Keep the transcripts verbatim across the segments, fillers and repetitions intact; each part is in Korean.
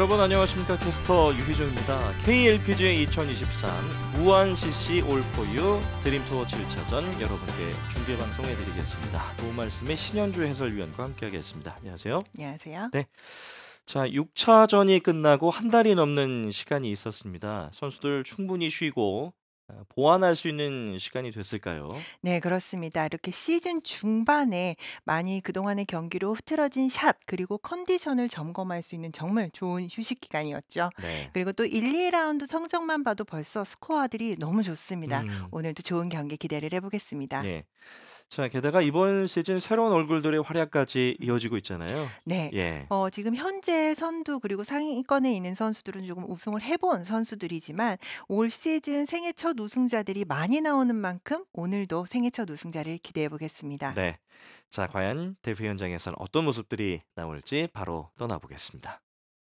여러분 안녕하십니까. 캐스터 유희종입니다. 케이엘피지에이 이천이십삼 무한씨씨 올포유 드림투어 칠 차전 여러분께 중계방송해드리겠습니다. 도움 말씀에 신현주 해설위원과 함께하겠습니다. 안녕하세요. 안녕하세요. 네. 자, 육 차전이 끝나고 한 달이 넘는 시간이 있었습니다. 선수들 충분히 쉬고 어, 보완할 수 있는 시간이 됐을까요? 네, 그렇습니다. 이렇게 시즌 중반에 많이 그동안의 경기로 흐트러진 샷 그리고 컨디션을 점검할 수 있는 정말 좋은 휴식 기간이었죠. 네. 그리고 또 일, 이 라운드 성적만 봐도 벌써 스코어들이 너무 좋습니다. 음, 오늘도 좋은 경기 기대를 해보겠습니다. 예. 자, 게다가 이번 시즌 새로운 얼굴들의 활약까지 이어지고 있잖아요. 네. 예. 어, 지금 현재 선두 그리고 상위권에 있는 선수들은 조금 우승을 해본 선수들이지만 올 시즌 생애 첫 우승자들이 많이 나오는 만큼 오늘도 생애 첫 우승자를 기대해 보겠습니다. 네. 자, 과연 대회 현장에서는 어떤 모습들이 나올지 바로 떠나보겠습니다.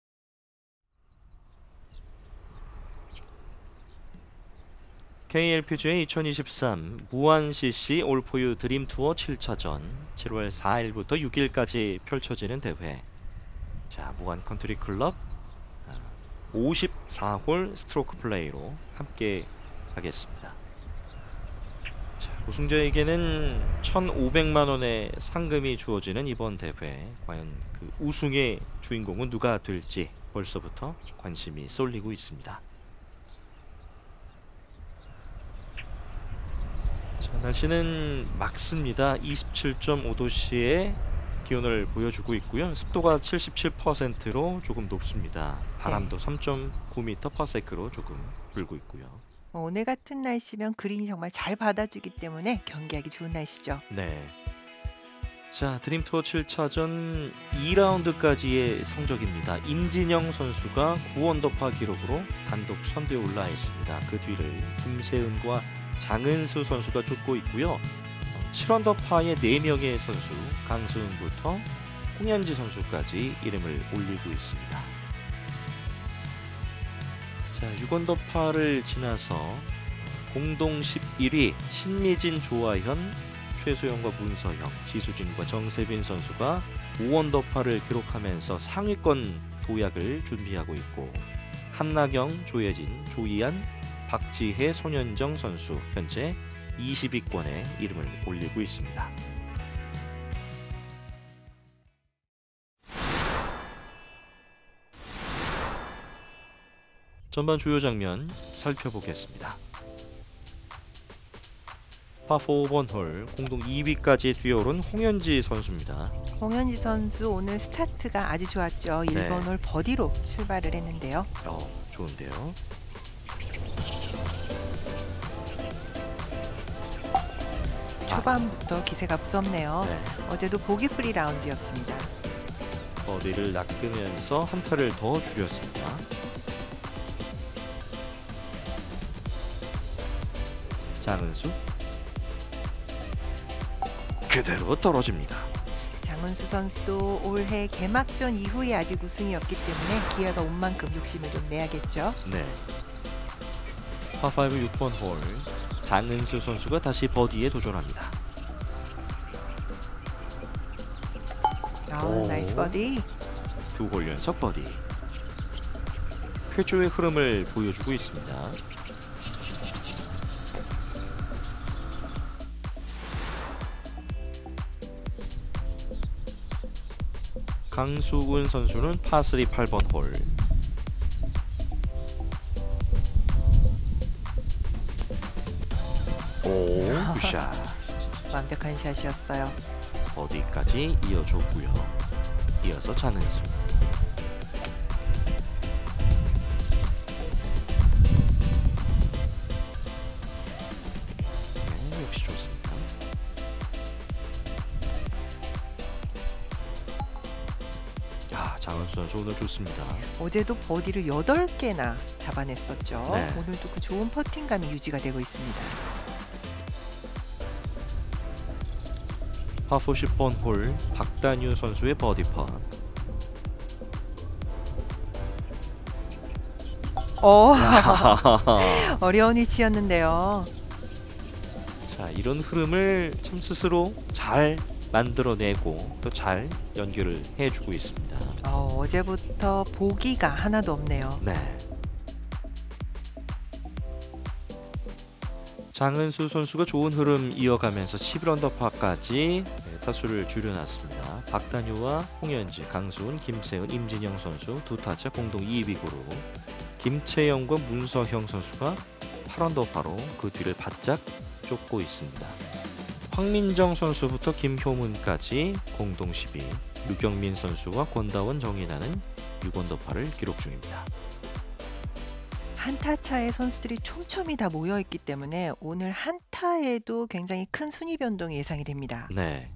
케이엘피지에이 이천이십삼 무한씨씨 올포유 드림투어 칠 차전 칠월 사일부터 육일까지 펼쳐지는 대회. 자, 무한 컨트리 클럽 아, 오십사 홀 스트로크 플레이로 함께 하겠습니다. 자, 우승자에게는 천오백만 원의 상금이 주어지는 이번 대회. 과연 그 우승의 주인공은 누가 될지 벌써부터 관심이 쏠리고 있습니다. 자, 날씨는 맑습니다. 이십칠 점 오 도씨의 기온을 보여주고 있고요. 습도가 칠십칠 퍼센트로 조금 높습니다. 바람도 삼 점 구 미터 퍼 세컨드로 조금 불고 있고요. 어, 오늘 같은 날씨면 그린이 정말 잘 받아주기 때문에 경기하기 좋은 날씨죠. 네. 자, 드림투어 칠 차전 이 라운드까지의 성적입니다. 임진영 선수가 구 언더파 기록으로 단독 선두에 올라 있습니다. 그 뒤를 김세은과 장은수 선수가 쫓고 있고요. 칠 언더파의 네 명의 선수 강수은부터 홍현지 선수까지 이름을 올리고 있습니다. 자, 육 언더파를 지나서 공동 십일 위 신미진, 조아현, 최소영과 문서영, 지수진과 정세빈 선수가 오 언더파를 기록하면서 상위권 도약을 준비하고 있고, 한나경, 조예진, 조이안, 박지혜, 손현정 선수 현재 이십 위권에 이름을 올리고 있습니다. 전반 주요 장면 살펴보겠습니다. 파사 오 번 홀 공동 이 위까지 뛰어오른 홍현지 선수입니다. 홍현지 선수 오늘 스타트가 아주 좋았죠. 일 번 네. 홀 버디로 출발을 했는데요. 어, 좋은데요. 초반부터 기세가 무섭네요. 네. 어제도 보기 프리 라운드였습니다. 버디를 낚으면서 한 타를 더 줄였습니다. 장은수 그대로 떨어집니다. 장은수 선수도 올해 개막전 이후에 아직 우승이 없기 때문에 기회가 온 만큼 욕심을 좀 내야겠죠. 네. 파오 육 번 홀 장은수 선수가 다시 버디에 도전합니다. 아, 오. 나이스 버디. 두 홀 연속 버디. 쾌조의 흐름을 보여주고 있습니다. 강수은 선수는 파삼 팔 번 홀. 오, 굿샷. 완벽한 샷이었어요. 버디까지 이어줬고요. 이어서 장은수. 네, 역시 좋습니다. 야, 장은수 선수 오늘 좋습니다. 어제도 버디를 여덟 개나 잡아냈었죠. 네. 오늘도 그 좋은 퍼팅감이 유지가 되고 있습니다. 파사 십 번 홀 박단유 선수의 버디 팟. 어, 어려운 위치였는데요. 자, 이런 흐름을 참 스스로 잘 만들어내고 또 잘 연결을 해주고 있습니다. 어, 어제부터 보기가 하나도 없네요. 네. 장은수 선수가 좋은 흐름 이어가면서 십일 언더파까지 타수를 줄여놨습니다. 박단효와 홍현지, 강수훈, 김세은, 임진영 선수 두 타자 공동 이 위 그룹. 김채영과 문서형 선수가 팔 언더파로 그 뒤를 바짝 쫓고 있습니다. 황민정 선수부터 김효문까지 공동 십 위. 유경민 선수와 권다원, 정인아는 육 언더파를 기록 중입니다. 한타 차에 선수들이 촘촘히 다 모여 있기 때문에 오늘 한타에도 굉장히 큰 순위 변동이 예상이 됩니다. 네.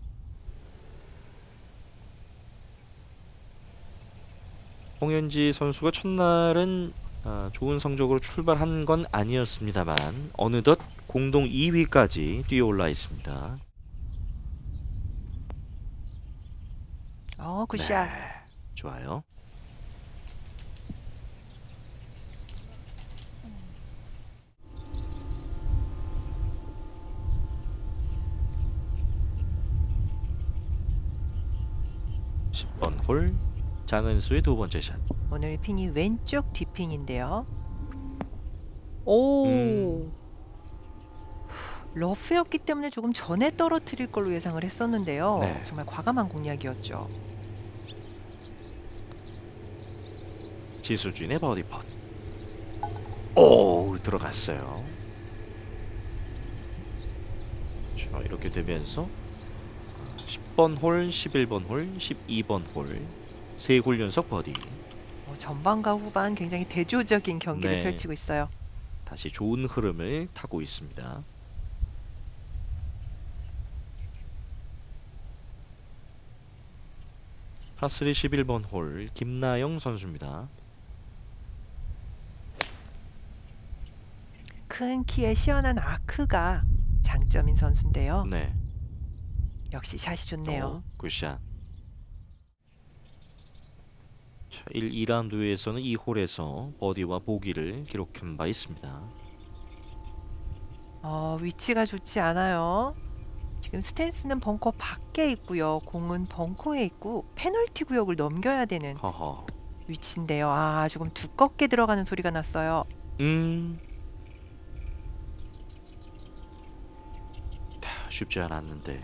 홍현지 선수가 첫날은 아, 좋은 성적으로 출발한 건 아니었습니다만 어느덧 공동 이 위까지 뛰어올라 있습니다. 어, 굿샷. 네, 좋아요. 십 번 홀 장은수의 두 번째 샷. 오늘 핀이 왼쪽 뒷핀인데요. 오. 음. 러프였기 때문에 조금 전에 떨어뜨릴 걸로 예상을 했었는데요. 네. 정말 과감한 공략이었죠. 지수진의 버디 펫. 오, 들어갔어요. 자, 이렇게 되면서 십 번 홀, 십일 번 홀, 십이 번 홀 세 홀 연속 버디. 어, 전반과 후반 굉장히 대조적인 경기를 네. 펼치고 있어요. 다시 좋은 흐름을 타고 있습니다. 파쓰리 십일 번 홀 김나영 선수입니다. 큰 키에 시원한 아크가 장점인 선수인데요. 네. 역시 샷이 좋네요. 오, 굿샷. 자, 일, 이 라운드에서는 이 홀에서 버디와 보기를 기록한 바 있습니다. 어, 위치가 좋지 않아요. 지금 스탠스는 벙커 밖에 있고요. 공은 벙커에 있고 페널티 구역을 넘겨야 되는 허허. 위치인데요. 아, 조금 두껍게 들어가는 소리가 났어요. 음. 다 쉽지 않았는데.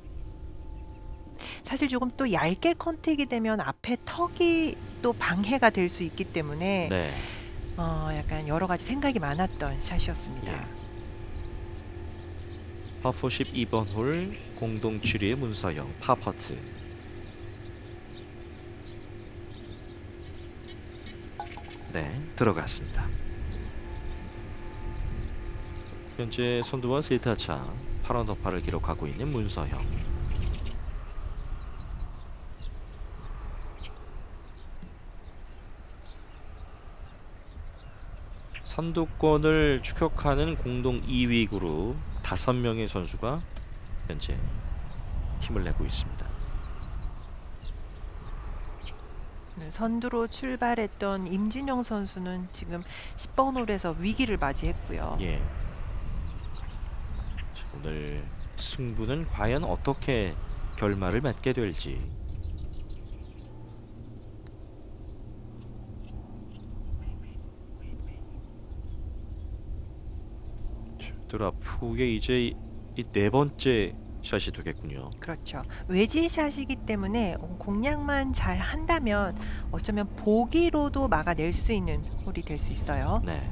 사실 조금 또 얇게 컨택이 되면 앞에 턱이 또 방해가 될 수 있기 때문에 네. 어, 약간 여러 가지 생각이 많았던 샷이었습니다. 예. 파포 십이 번 홀 공동 칠 위의 문서영 파퍼트. 네, 들어갔습니다. 현재 선두와 세타차 팔 언더파를 기록하고 있는 문서영. 선두권을 추격하는 공동 이 위 그룹 다섯 명의 선수가 현재 힘을 내고 있습니다. 네, 선두로 출발했던 임진영 선수는 지금 십 번 홀에서 위기를 맞이했고요. 예. 자, 오늘 승부는 과연 어떻게 결말을 맺게 될지. 드랍 후에 이제 이 네 번째 샷이 되겠군요. 그렇죠. 외지샷이기 때문에 공략만 잘 한다면 어쩌면 보기로도 막아낼 수 있는 홀이 될 수 있어요. 네.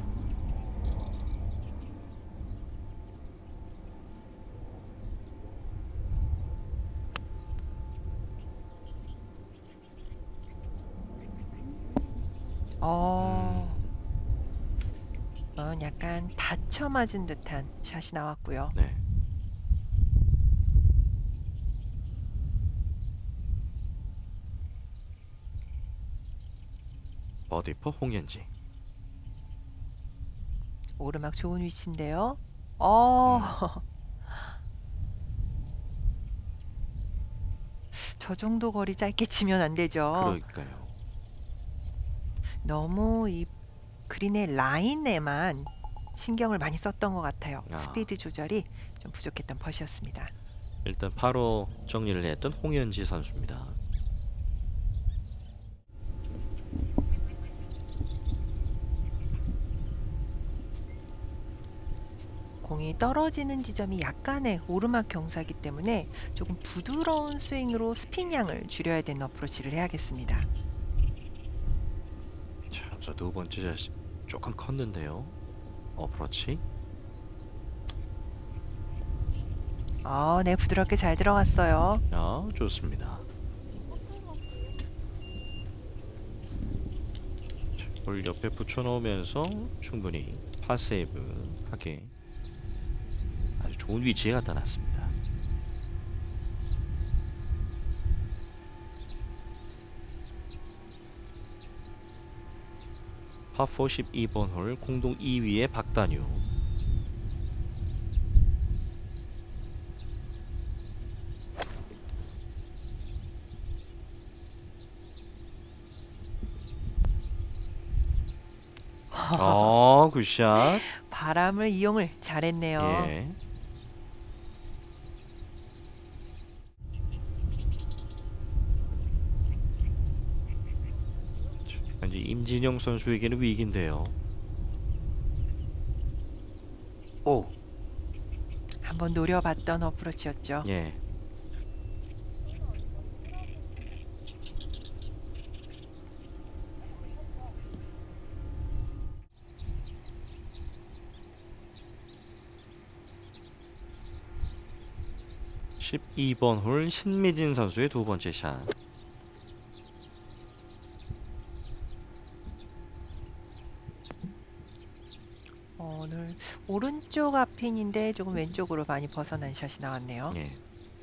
어, 어, 약간 다쳐 맞은 듯한 샷이 나왔고요. 네. 버디퍼 홍현지. 오르막 좋은 위치인데요. 어, 저 정도 거리 짧게 치면 안 되죠. 그러니까요. 너무 이 그린의 라인에만 신경을 많이 썼던 것 같아요. 아. 스피드 조절이 좀 부족했던 펫이었습니다. 일단 바로 정리를 했던 홍현지 선수입니다. 공이 떨어지는 지점이 약간의 오르막 경사이기 때문에 조금 부드러운 스윙으로 스핀 양을 줄여야 되는 어프로치를 해야겠습니다. 자, 저 두 번째 샷 조금 컸는데요. 어프로치. 아, 네, 부드럽게 잘 들어갔어요. 아, 좋습니다. 자, 볼 옆에 붙여놓으면서 충분히 파세이브 하게 아주 좋은 위치에 갖다 놨습니다. 파포 십이 번 홀 공동 이 위의 박단유. 어, 굿샷. 바람을 이용을 잘했네요. 예. 이제 임진영 선수에게는 위기인데요. 오, 한번 노려봤던 어프로치였죠. 예. 십이 번 홀 신미진 선수의 두 번째 샷. 어, 오늘 오른쪽 앞핀인데 조금 왼쪽으로 많이 벗어난 샷이 나왔네요. 예.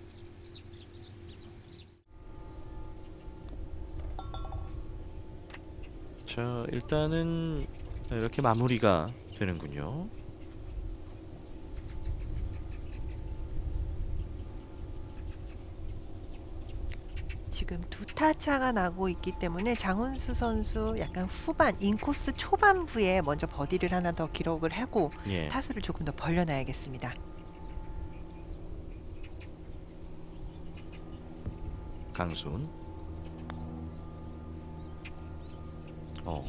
자, 일단은 이렇게 마무리가 되는군요. 지금 두 타 차가 나고 있기 때문에 장훈수 선수 약간 후반 인코스 초반부에 먼저 버디를 하나 더 기록을 하고 예. 타수를 조금 더 벌려놔야겠습니다. 강순. 어.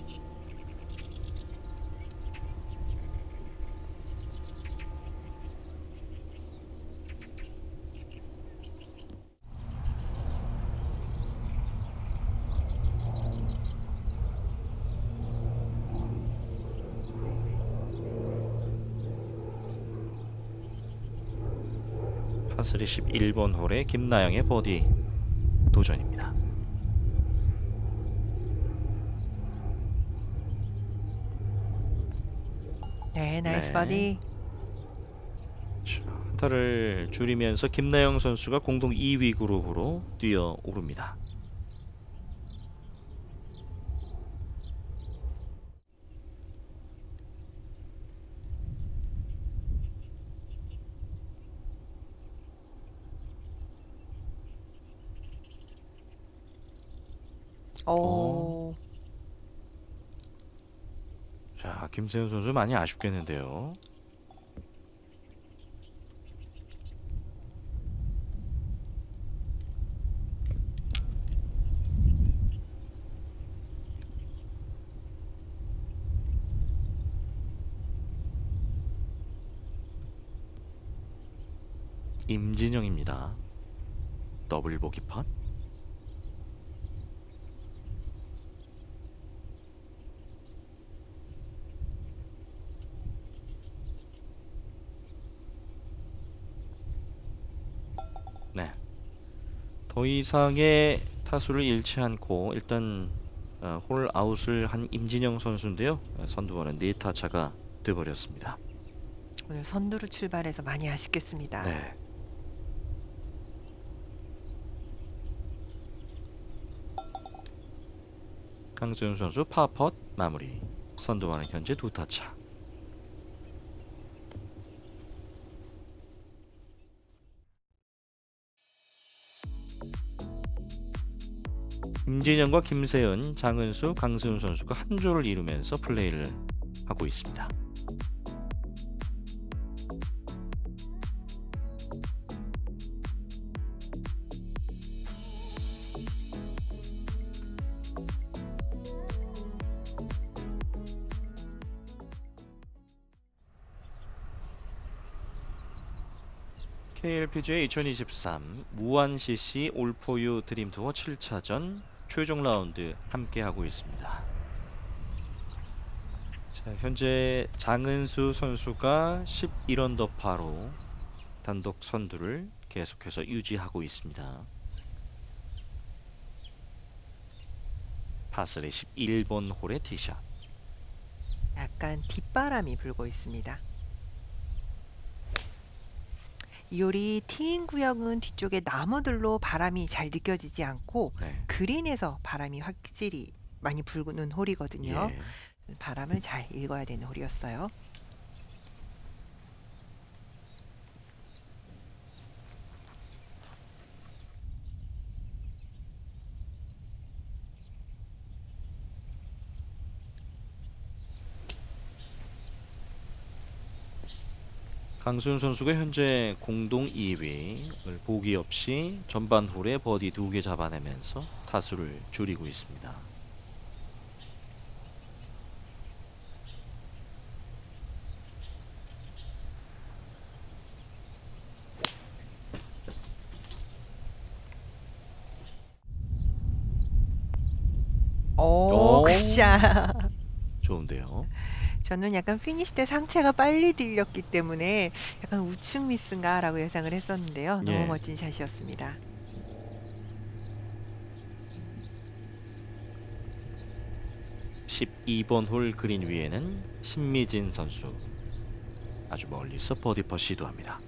파스리 십일 번 홀에 김나영의 버디 도전입니다. 네, 나이스 네. 버디. 자, 한타를 줄이면서 김나영 선수가 공동 이 위 그룹으로 뛰어 오릅니다. 오. 자, 김세훈 선수 많이 아쉽겠는데요. 임진영입니다. 더블 보기 팟. 네. 더 이상의 타수를 잃지 않고 일단 어, 홀 아웃을 한 임진영 선수인데요. 어, 선두와는 네 타 차가 돼버렸습니다. 오늘 선두로 출발해서 많이 아쉽겠습니다. 네. 강수현 선수 파펫 마무리. 선두와는 현재 두 타 차. 임진영과 김세은, 장은수, 강수훈 선수가 한 조를 이루면서 플레이를 하고 있습니다. 케이엘피지에이 이천이십삼 무한 씨씨 올포유 드림 투어 칠 차전 최종 라운드 함께 하고 있습니다. 자, 현재 장은수 선수가 십일 언더파로 단독 선두를 계속해서 유지하고 있습니다. 파스리 십일 번 홀의 티샷. 약간 뒷바람이 불고 있습니다. 이 홀이 티인 구역은 뒤쪽에 나무들로 바람이 잘 느껴지지 않고 네. 그린에서 바람이 확실히 많이 불는 홀이거든요. 예. 바람을 잘 읽어야 되는 홀이었어요. 강수훈 선수가 현재 공동 이 위를 보기 없이 전반 홀에 버디 두 개 잡아내면서 타수를 줄이고 있습니다. 오, 오. 굿샷. 좋은데요. 저는 약간 피니시 때 상체가 빨리 들렸기 때문에 약간 우측 미스인가 라고 예상을 했었는데요. 너무 예. 멋진 샷이었습니다. 십이 번 홀 그린 위에는 신미진 선수 아주 멀리서 버디퍼 시도합니다.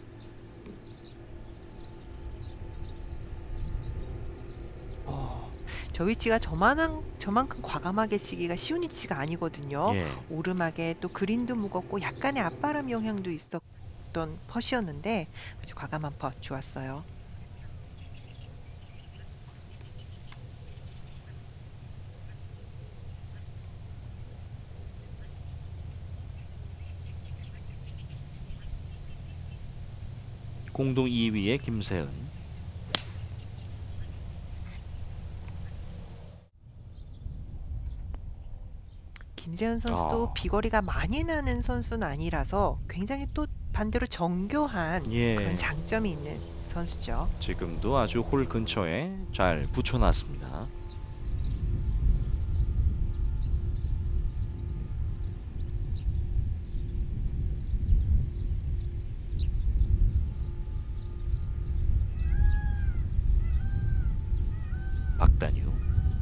어, 저 위치가 저만한, 저만큼 과감하게 치기가 쉬운 위치가 아니거든요. 예. 오르막에 또 그린도 무겁고 약간의 앞바람 영향도 있었던 퍼시였는데 아주 과감한 퍼 좋았어요. 공동 이 위의 김세은. 김세현 선수도 아. 비거리가 많이 나는 선수는 아니라서 굉장히 또 반대로 정교한 예. 그런 장점이 있는 선수죠. 지금도 아주 홀 근처에 잘 붙여놨습니다. 박단유.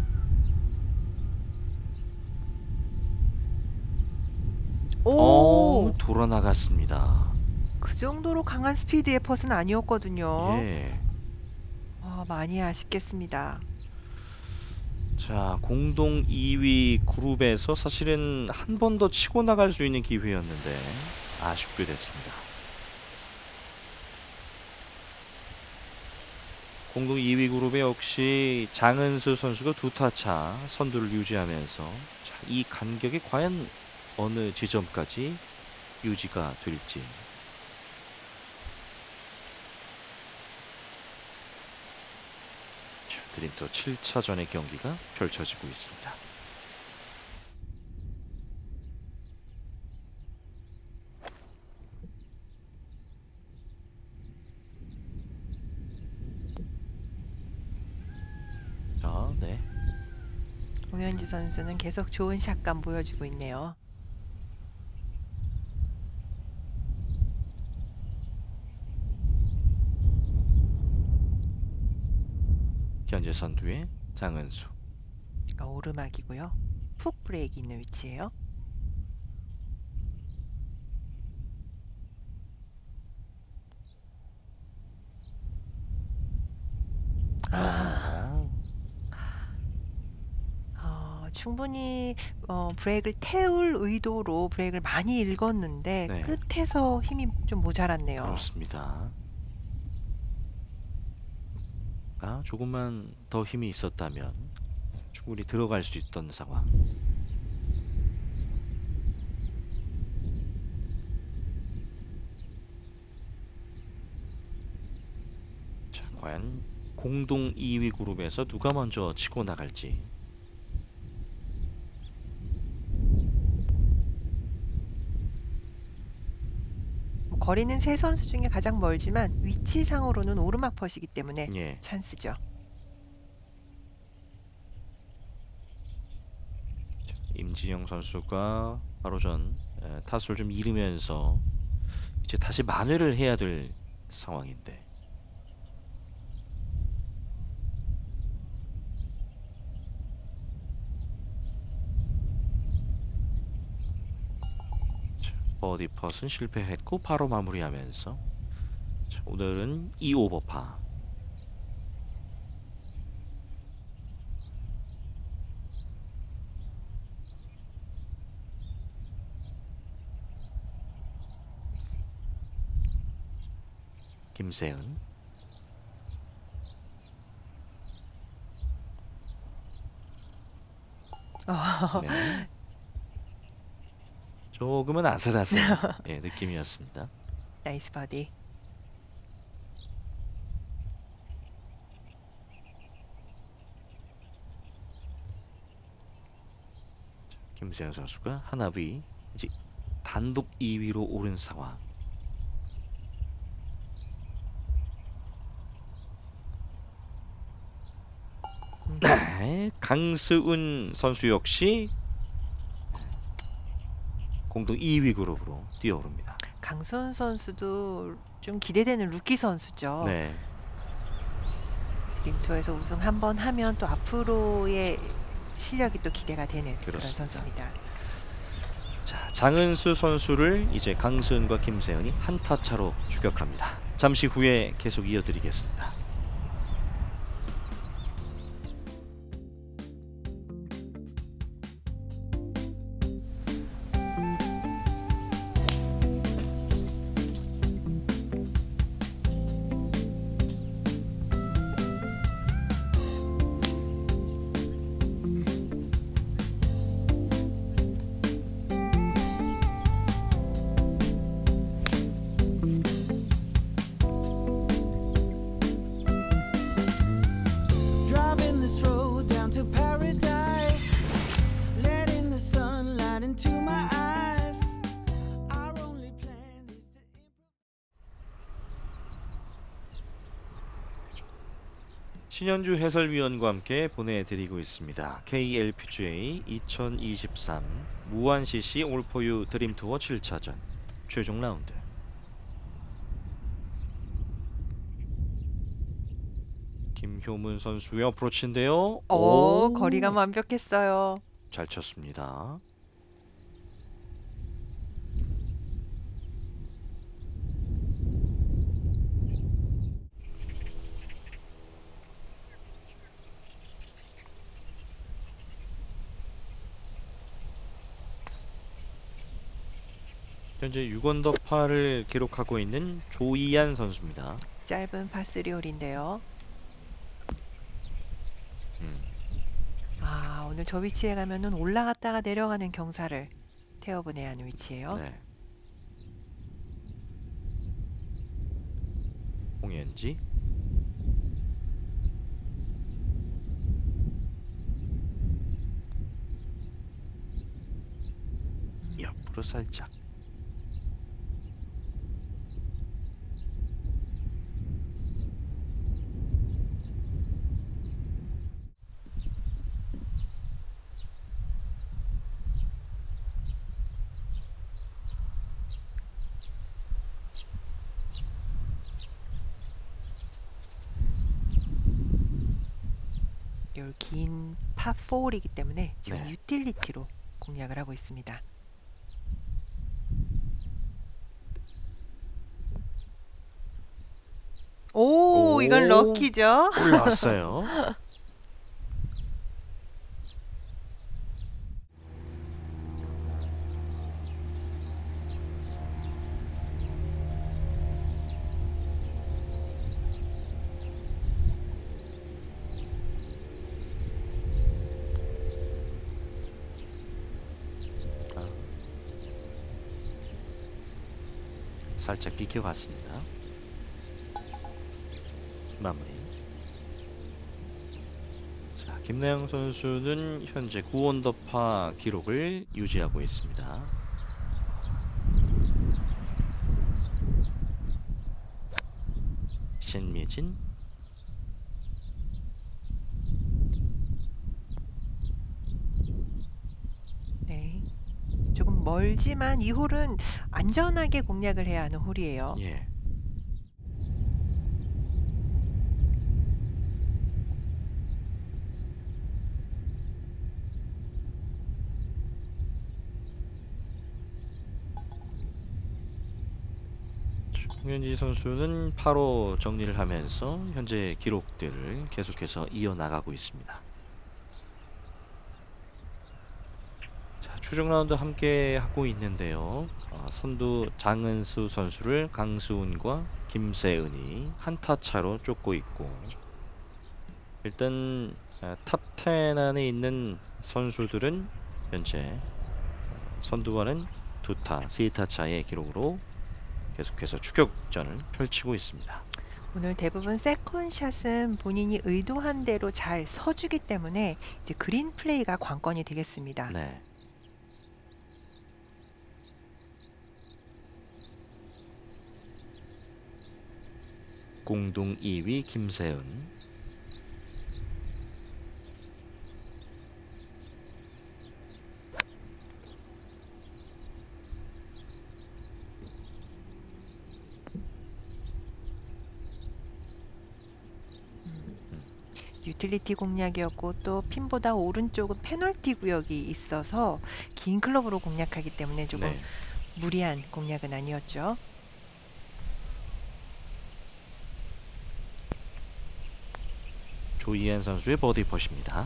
오, 어, 돌아 나갔습니다. 그 정도로 강한 스피드의 퍼스는 아니었거든요. 예. 아, 많이 아쉽겠습니다. 자, 공동 이 위 그룹에서 사실은 한 번 더 치고 나갈 수 있는 기회였는데 아쉽게 됐습니다. 공동 이 위 그룹에 역시 장은수 선수가 두 타차 선두를 유지하면서 자, 이 간격이 과연 어느 지점까지 유지가 될지. 자, 드림투어 칠 차전의 경기가 펼쳐지고 있습니다. 아, 네. 홍현지 선수는 계속 좋은 샷감 보여주고 있네요. 현재 선두의 장은수. 그러니까 오르막이고요. 푹 브레이크 있는 위치예요. 아, 어, 충분히 어, 브레이크를 태울 의도로 브레이크를 많이 읽었는데 네. 끝에서 힘이 좀 모자랐네요. 그렇습니다. 아, 조금만 더 힘이 있었다면 충분히 들어갈 수 있던 상황. 자, 과연 공동 이 위 그룹에서 누가 먼저 치고 나갈지. 거리는 세 선수 중에 가장 멀지만 위치상으로는 오르막 퍼시기 때문에 예. 찬스죠. 임진영 선수가 바로 전 에, 타수를 좀 잃으면서 이제 다시 만회를 해야 될 상황인데. 자, 버디 펫은 실패했고 바로 마무리하면서 자, 오늘은 이 오버파. 김세은. 어, 네. 조금은 아슬아슬한 예, 느낌이었습니다. 나이스 버디. 김세현 선수가 하나 위 이제 단독 이 위로 오른 상황. 네, 강스운 선수 역시 공동 이 위 그룹으로 뛰어오릅니다. 강수훈 선수도 좀 기대되는 루키 선수죠. 네, 드림투어에서 우승 한번 하면 또 앞으로의 실력이 또 기대가 되는 그런 그렇습니다. 선수입니다. 자, 장은수 선수를 이제 강스은과 김세현이 한타 차로 추격합니다. 잠시 후에 계속 이어드리겠습니다. Driving this road down to paradise, letting the sun light into my eyes. Our only plan is to 신현주 해설위원과 함께 보내드리고 있습니다. 케이엘피지에이 이천이십삼 무안시시 올포유 드림투어 칠 차전 최종 라운드. 김효문 선수의 어프로치인데요. 오, 거리감 완벽했어요. 잘 쳤습니다. 현재 육 언더파를 기록하고 있는 조이안 선수입니다. 짧은 파쓰리 홀인데요. 음, 아, 오늘 저 위치에 가면은 올라갔다가 내려가는 경사를 태워보내야 하는 위치예요. 네. 홍현지. 옆으로 살짝. 이 긴 파4홀이기 때문에 지금 네. 유틸리티로 공략을 하고 있습니다. 오, 오. 이건 럭키죠. 올라왔어요. 아. 살짝 비켜갔습니다. 마무리. 자, 김나영 선수는 현재 구 언더파 기록을 유지하고 있습니다. 신미진. 네. 조금 멀지만 이 홀은 안전하게 공략을 해야 하는 홀이에요. 예. 홍현지 선수는 팔 호 정리를 하면서 현재 기록들을 계속해서 이어나가고 있습니다. 자, 최종 라운드 함께 하고 있는데요. 어, 선두 장은수 선수를 강수훈과 김세은이 한타 차로 쫓고 있고, 일단 어, 탑 텐 안에 있는 선수들은 현재 선두와는 두 타, 세 타 차의 기록으로 계속해서 추격전을 펼치고 있습니다. 오늘 대부분 세컨샷은 본인이 의도한 대로 잘 서주기 때문에 이제 그린 플레이가 관건이 되겠습니다. 네. 공동 이 위 김세은. 유틸리티 공략이었고 또 핀보다 오른쪽은 페널티 구역이 있어서 긴 클럽으로 공략하기 때문에 조금 네. 무리한 공략은 아니었죠. 조이안 선수의 버디 펫입니다.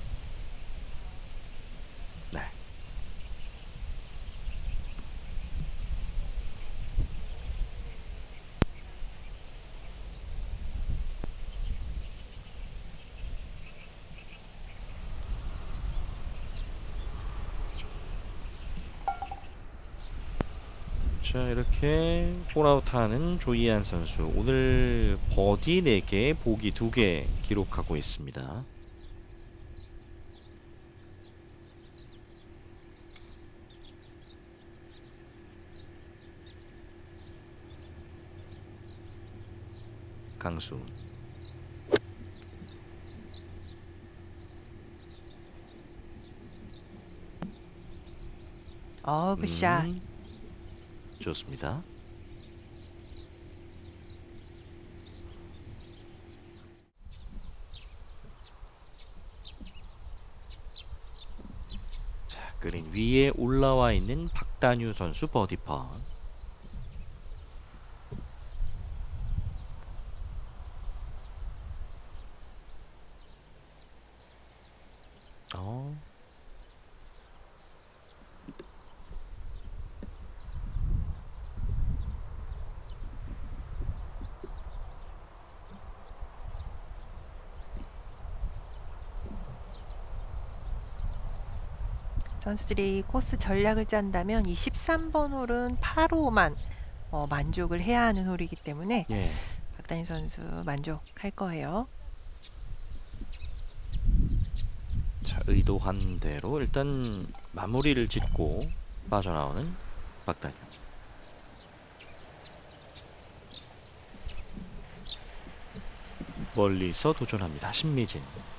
네. 자, 이렇게 홀아웃하는 조이안 선수, 오늘 버디 네 개, 보기 두 개 기록하고 있습니다. 강수. 어, 굿샷. 음, 좋습니다. 자, 그린 위에 올라와 있는 박단유 선수 버디 펫. 어. 선수들이 코스 전략을 짠다면 이 십삼 번 홀은 팔 호만 어, 만족을 해야 하는 홀이기 때문에 예. 박단희 선수 만족할 거예요. 자, 의도한 대로 일단 마무리를 짓고 빠져나오는 박단유. 멀리서 도전합니다. 신미진.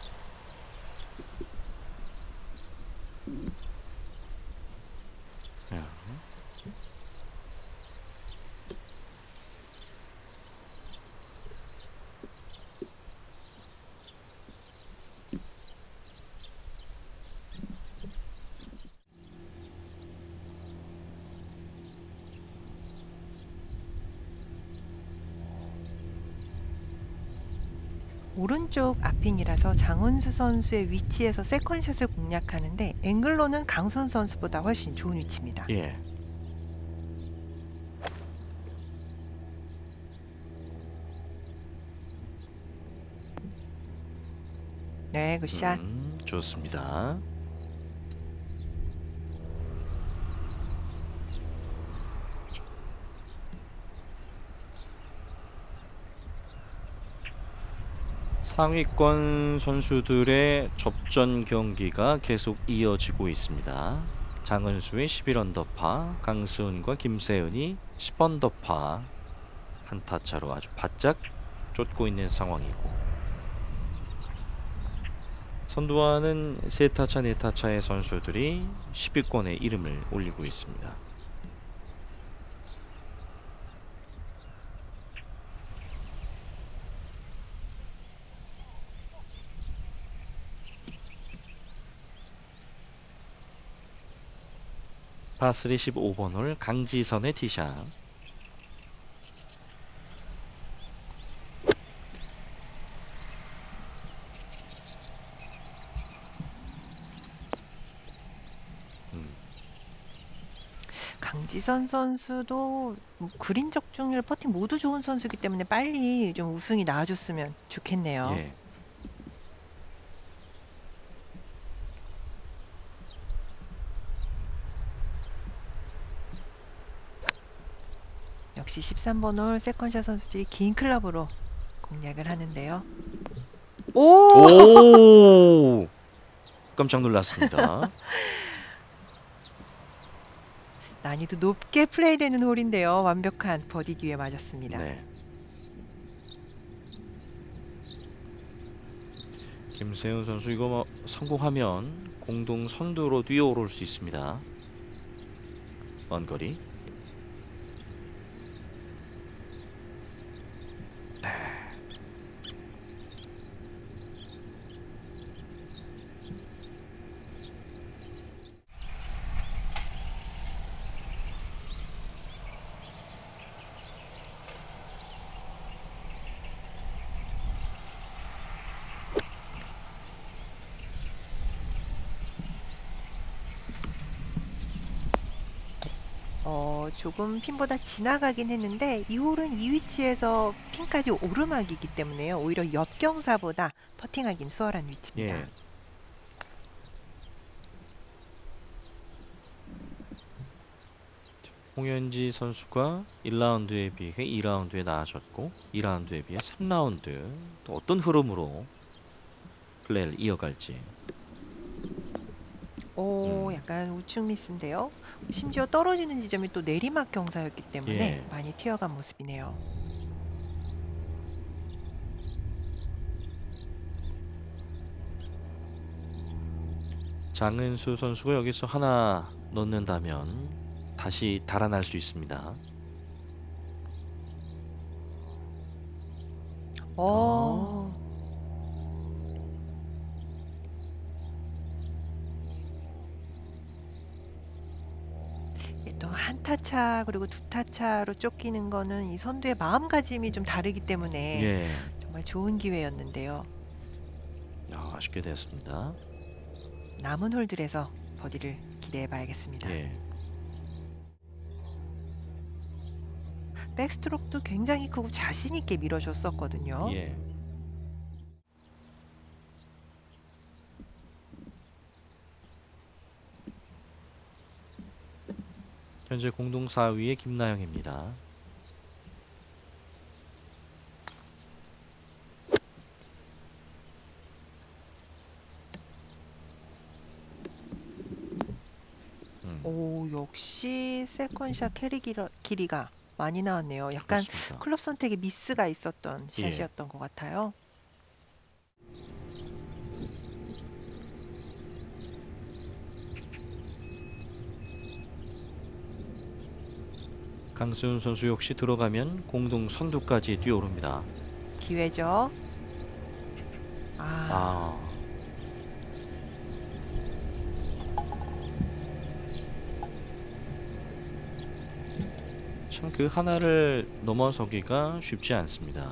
자, 오른쪽 앞핀이라서 장은수 선수의 위치에서 세컨샷을 공략하는데 앵글로는 강수훈 선수보다 훨씬 좋은 위치입니다. 예. 네, 굿샷. 음, 좋습니다. 상위권 선수들의 접전 경기가 계속 이어지고 있습니다. 장은수의 십일 언더파, 강수훈과 김세은이 십 언더파 한타 차로 아주 바짝 쫓고 있는 상황이고, 선두와는 세 타차 네 타차의 선수들이 십 위권에 이름을 올리고 있습니다. 파쓰리 십오 번 홀 강지선의 티샷. 강지선 선수도 뭐 그린 적중률, 퍼팅 모두 좋은 선수이기 때문에 빨리 좀 우승이 나와줬으면 좋겠네요. 예. 역시 십삼 번 홀 세컨샷 선수들이 긴 클럽으로 공략을 하는데요. 오! 오! 깜짝 놀랐습니다. 난이도 높게 플레이되는 홀인데요. 완벽한 버디 기회 맞았습니다. 네. 김세훈 선수 이거 뭐 성공하면 공동 선두로 뛰어오를 수 있습니다. 먼 거리. 어, 조금 핀보다 지나가긴 했는데 이 홀은 이 위치에서 핀까지 오르막이기 때문에요. 오히려 옆경사보다 퍼팅하긴 수월한 위치입니다. 예. 홍현지 선수가 일 라운드에 비해 이 라운드에 나아졌고, 이 라운드에 비해 삼 라운드 또 어떤 흐름으로 플레이를 이어갈지. 오, 음. 약간 우측 미스인데요. 심지어 떨어지는 지점이 또 내리막 경사였기 때문에 예. 많이 튀어간 모습이네요. 장은수 선수가 여기서 하나 넣는다면 다시 달아날 수 있습니다. 오. 또 한 타차 그리고 두 타차로 쫓기는 거는 이 선두의 마음가짐이 좀 다르기 때문에 예. 정말 좋은 기회였는데요. 아, 아쉽게 됐습니다. 남은 홀들에서 버디를 기대해 봐야겠습니다. 예. 백스트로크도 굉장히 크고 자신 있게 밀어줬었거든요. 예. 현재 공동 사 위의 김나영입니다. 음, 오, 역시 세컨샷 캐리 길어- 길이가 많이 나왔네요. 약간 그렇습니다. 클럽 선택에 미스가 있었던 예. 샷이었던 것 같아요. 강수훈 선수 역시 들어가면 공동 선두까지 뛰어오릅니다. 기회죠. 아, 아, 참 그 하나를 넘어서기가 쉽지 않습니다.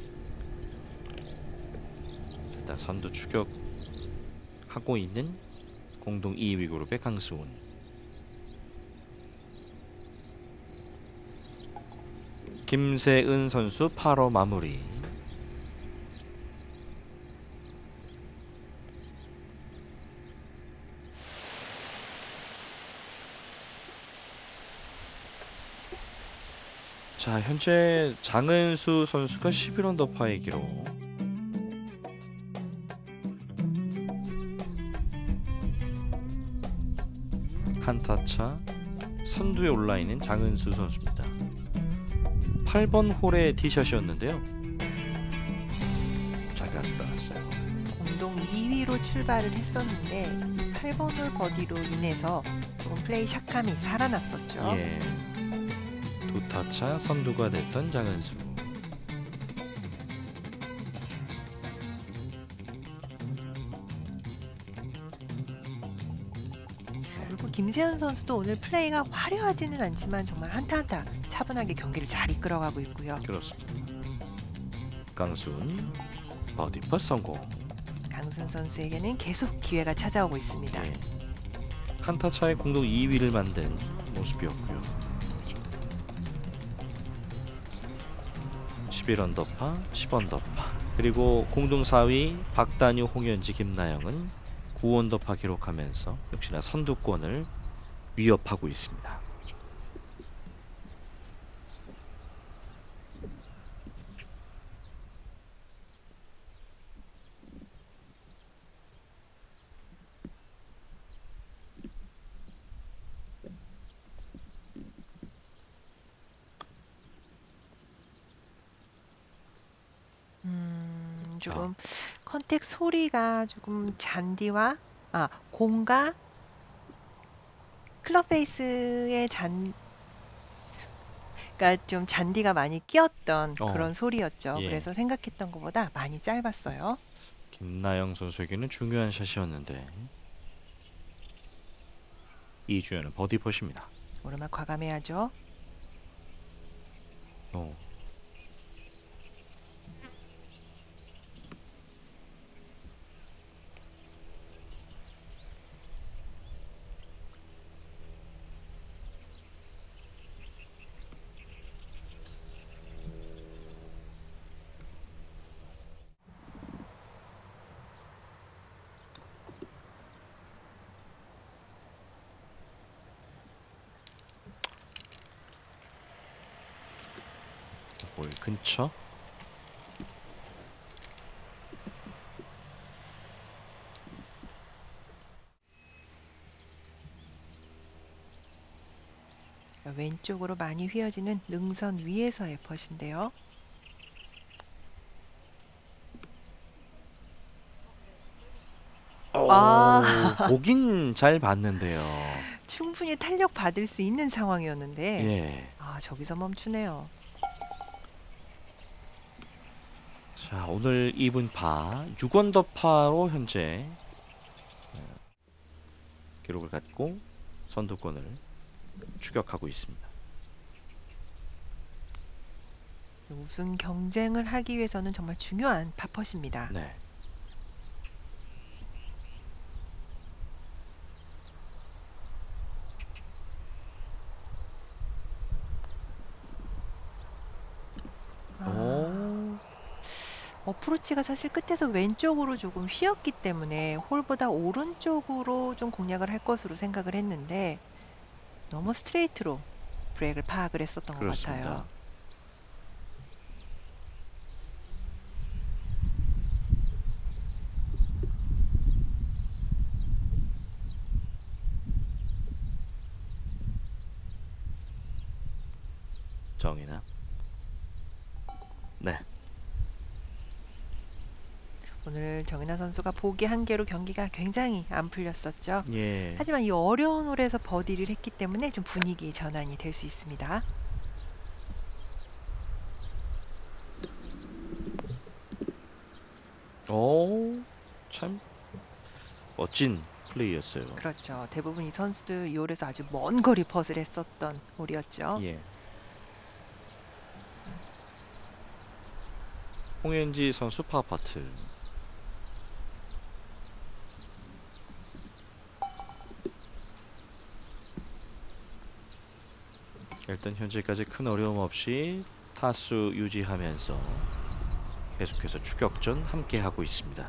일단 선두 추격하고 있는 공동 이 위 그룹의 강수훈. 김세은 선수 팔 호 마무리. 자, 현재 장은수 선수가 십일 언더파의 기록. 한타차 선두에 올라있는 장은수 선수입니다. 팔 번 홀의 티샷이었는데요. 갖다 놨어요. 공동 이 위로 출발을 했었는데 팔 번 홀 버디로 인해서 조금 플레이 샥함이 살아났었죠. 예. 두 타차 선두가 됐던 장은수. 그리고 김세현 선수도 오늘 플레이가 화려하지는 않지만 정말 한타 한타 차분하게 경기를 잘 이끌어가고 있고요. 그렇습니다. 강순 버디 펫 성공. 강순 선수에게는 계속 기회가 찾아오고 있습니다. 예. 한타 차의 공동 이 위를 만든 모습이었고요. 십일 언더파, 십 언더파. 그리고 공동 사 위 박단유, 홍현지, 김나영은 구 언더파 기록하면서 역시나 선두권을 위협하고 있습니다. 음, 조금 컨택 소리가 조금 잔디와 아 공과 클럽 페이스의 잔 그러니까 좀 잔디가 많이 끼었던 어. 그런 소리였죠. 예. 그래서 생각했던 것보다 많이 짧았어요. 김나영 선수에게는 중요한 샷이었는데 이주연은 버디 펫입니다. 오르막 과감해야죠. 오. 볼 근처. 왼쪽으로 많이 휘어지는 능선 위에서의 펫인데요. 아. 오, 보긴 잘 봤는데요. 충분히 탄력 받을 수 있는 상황이었는데 예. 아 저기서 멈추네요. 자, 오늘 이 분 파 육 언더파로 현재 기록을 갖고 선두권을 추격하고 있습니다. 우승 경쟁을 하기 위해서는 정말 중요한 파펫입니다. 네. 아, 오. 어프로치가 사실 끝에서 왼쪽으로 조금 휘었기 때문에 홀보다 오른쪽으로 좀 공략을 할 것으로 생각을 했는데 너무 스트레이트로 브레이크를 파악을 했었던 것 그렇습니다. 같아요. 정이나. 네. 오늘 정인아 선수가 보기 한 개로 경기가 굉장히 안 풀렸었죠. 예. 하지만 이 어려운 홀에서 버디를 했기 때문에 좀 분위기 전환이 될 수 있습니다. 오, 참 멋진 플레이였어요. 그렇죠. 대부분 이 선수들 이 홀에서 아주 먼 거리 펫을 했었던 홀이었죠. 예. 홍현지 선수 파파트. 일단 현재까지 큰 어려움 없이 타수 유지하면서 계속해서 추격전 함께 하고 있습니다.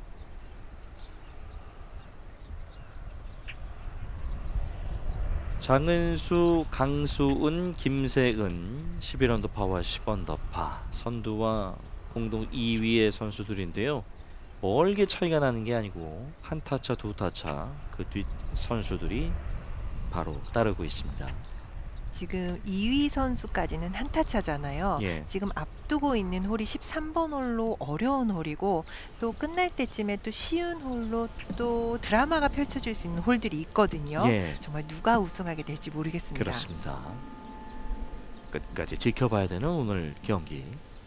장은수, 강수은, 김세은 십일 언더파와 십 언더파 선두와 공동 이 위의 선수들인데요. 멀게 차이가 나는 게 아니고 한 타차 두 타차 그 뒷 선수들이 바로 따르고 있습니다. 지금 이 위 선수까지는 한타 차잖아요. 예. 지금 앞두고 있는 홀이 십삼 번 홀로 어려운 홀이고 또 끝날 때쯤에 또 쉬운 홀로 또 드라마가 펼쳐질 수 있는 홀들이 있거든요. 예. 정말 누가 우승하게 될지 모르겠습니다. 그렇습니다. 끝까지 지켜봐야 되는 오늘 경기.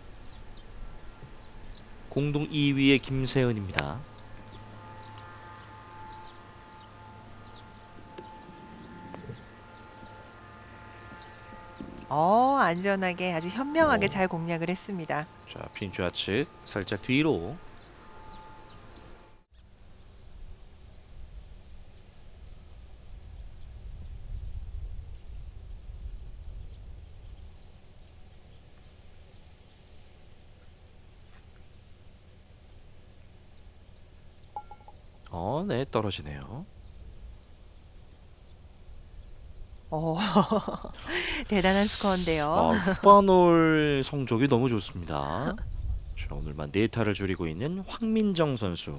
공동 이 위의 김세은입니다. 어, 안전하게 아주 현명하게 어. 잘 공략을 했습니다. 자, 핀 좌측 살짝 뒤로. 어, 네, 떨어지네요. 어, 대단한 스코어인데요. 아, 후반홀 성적이 너무 좋습니다. 자, 오늘만 네 타를 줄이고 있는 황민정 선수.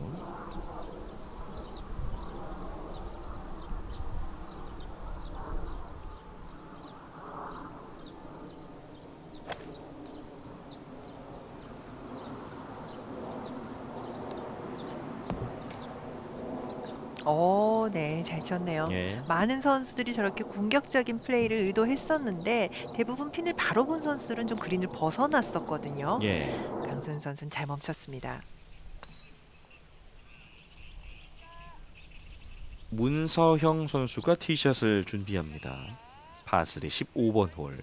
어, 네, 잘 쳤네요. 예. 많은 선수들이 저렇게 공격적인 플레이를 의도했었는데 대부분 핀을 바로 본 선수들은 좀 그린을 벗어났었거든요. 예. 강수현 선수는 잘 멈췄습니다. 문서형 선수가 티샷을 준비합니다. 파스리 십오 번 홀.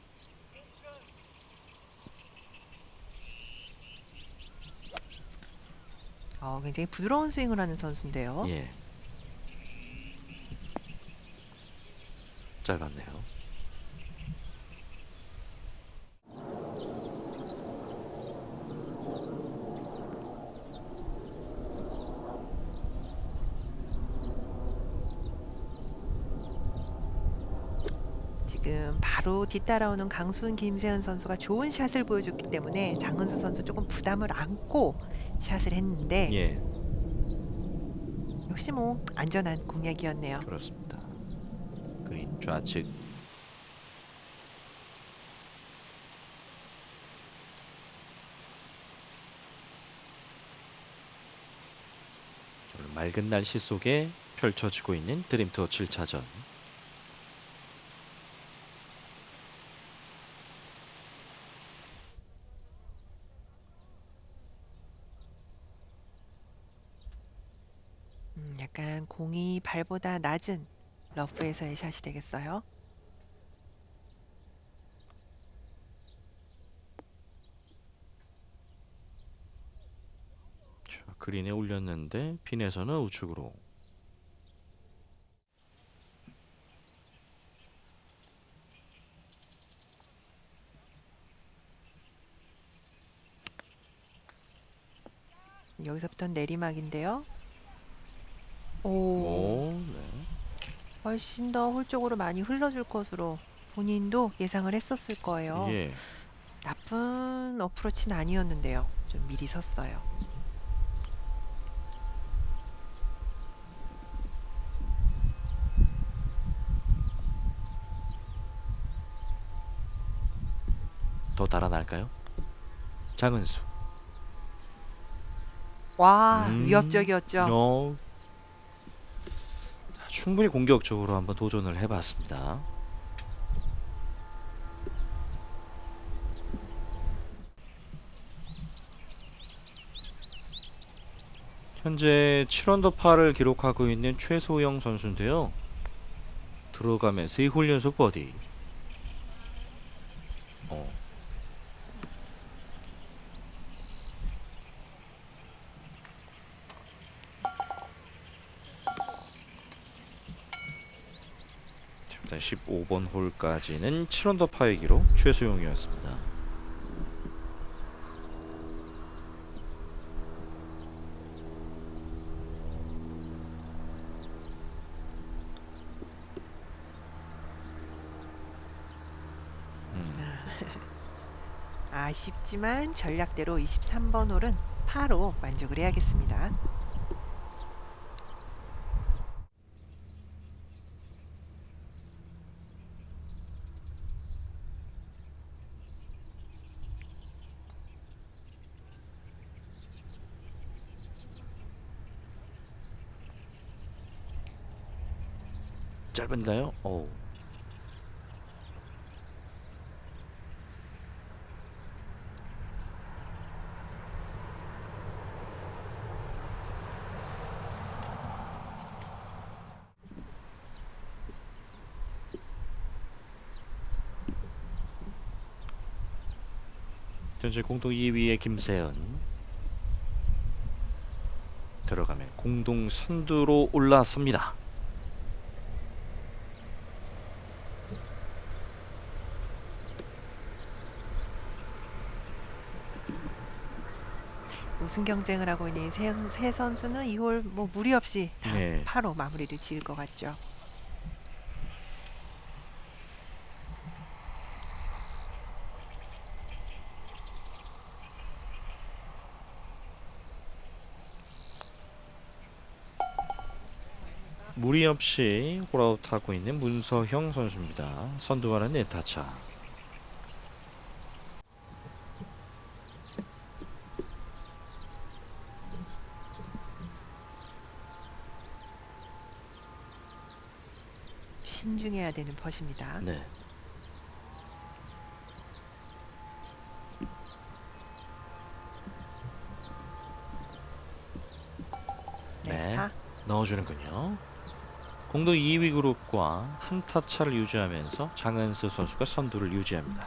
어, 굉장히 부드러운 스윙을 하는 선수인데요. 예. 짧았네요. 지금 바로 뒤따라오는 강수은, 김세은 선수가 좋은 샷을 보여줬기 때문에 장은수 선수 조금 부담을 안고 샷을 했는데 예. 역시 뭐 안전한 공략이었네요. 그렇습니다. 그린 좌측. 오늘 맑은 날씨 속에 펼쳐지고 있는 드림투어 칠 차전. 음, 약간 공이 발보다 낮은 러프에서의 샷이 되겠어요. 자, 그린에 올렸는데 핀에서는 우측으로. 여기서부터는 내리막인데요. 오, 오, 네. 훨씬 더 홀 쪽으로 많이 흘러줄 것으로 본인도 예상을 했었을 거예요. 예. 나쁜 어프로치는 아니었는데요. 좀 미리 섰어요. 더 달아날까요? 장은수. 와, 음. 위협적이었죠. 어. 자, 충분히 공격적으로 한번 도전을 해봤습니다. 현재 칠 언더파를 기록하고 있는 최소영 선수인데요. 들어가면 세 홀 연속 버디. 어. 일단 십오 번 홀까지는 칠 언더파의 기록 최소영이었습니다. 아쉽지만 전략대로 이십삼 번 홀은 파로 만족을 해야겠습니다. 짧은가요? 오. 현재 공동 이 위의 김세연 들어가면 공동 선두로 올라섭니다. 우승 경쟁을 하고 있는 세, 세 선수는 이 홀 뭐 무리 없이 다 네. 파로 마무리를 지을 것 같죠. 무리 없이 홀아웃하고 있는 문서형 선수입니다. 선두와는 네 타차. 신중해야 되는 퍼십니다. 네. 네, 네. 사. 넣어주는군요. 공동 이 위 그룹과 한 타 차를 유지하면서 장은수 선수가 선두를 유지합니다.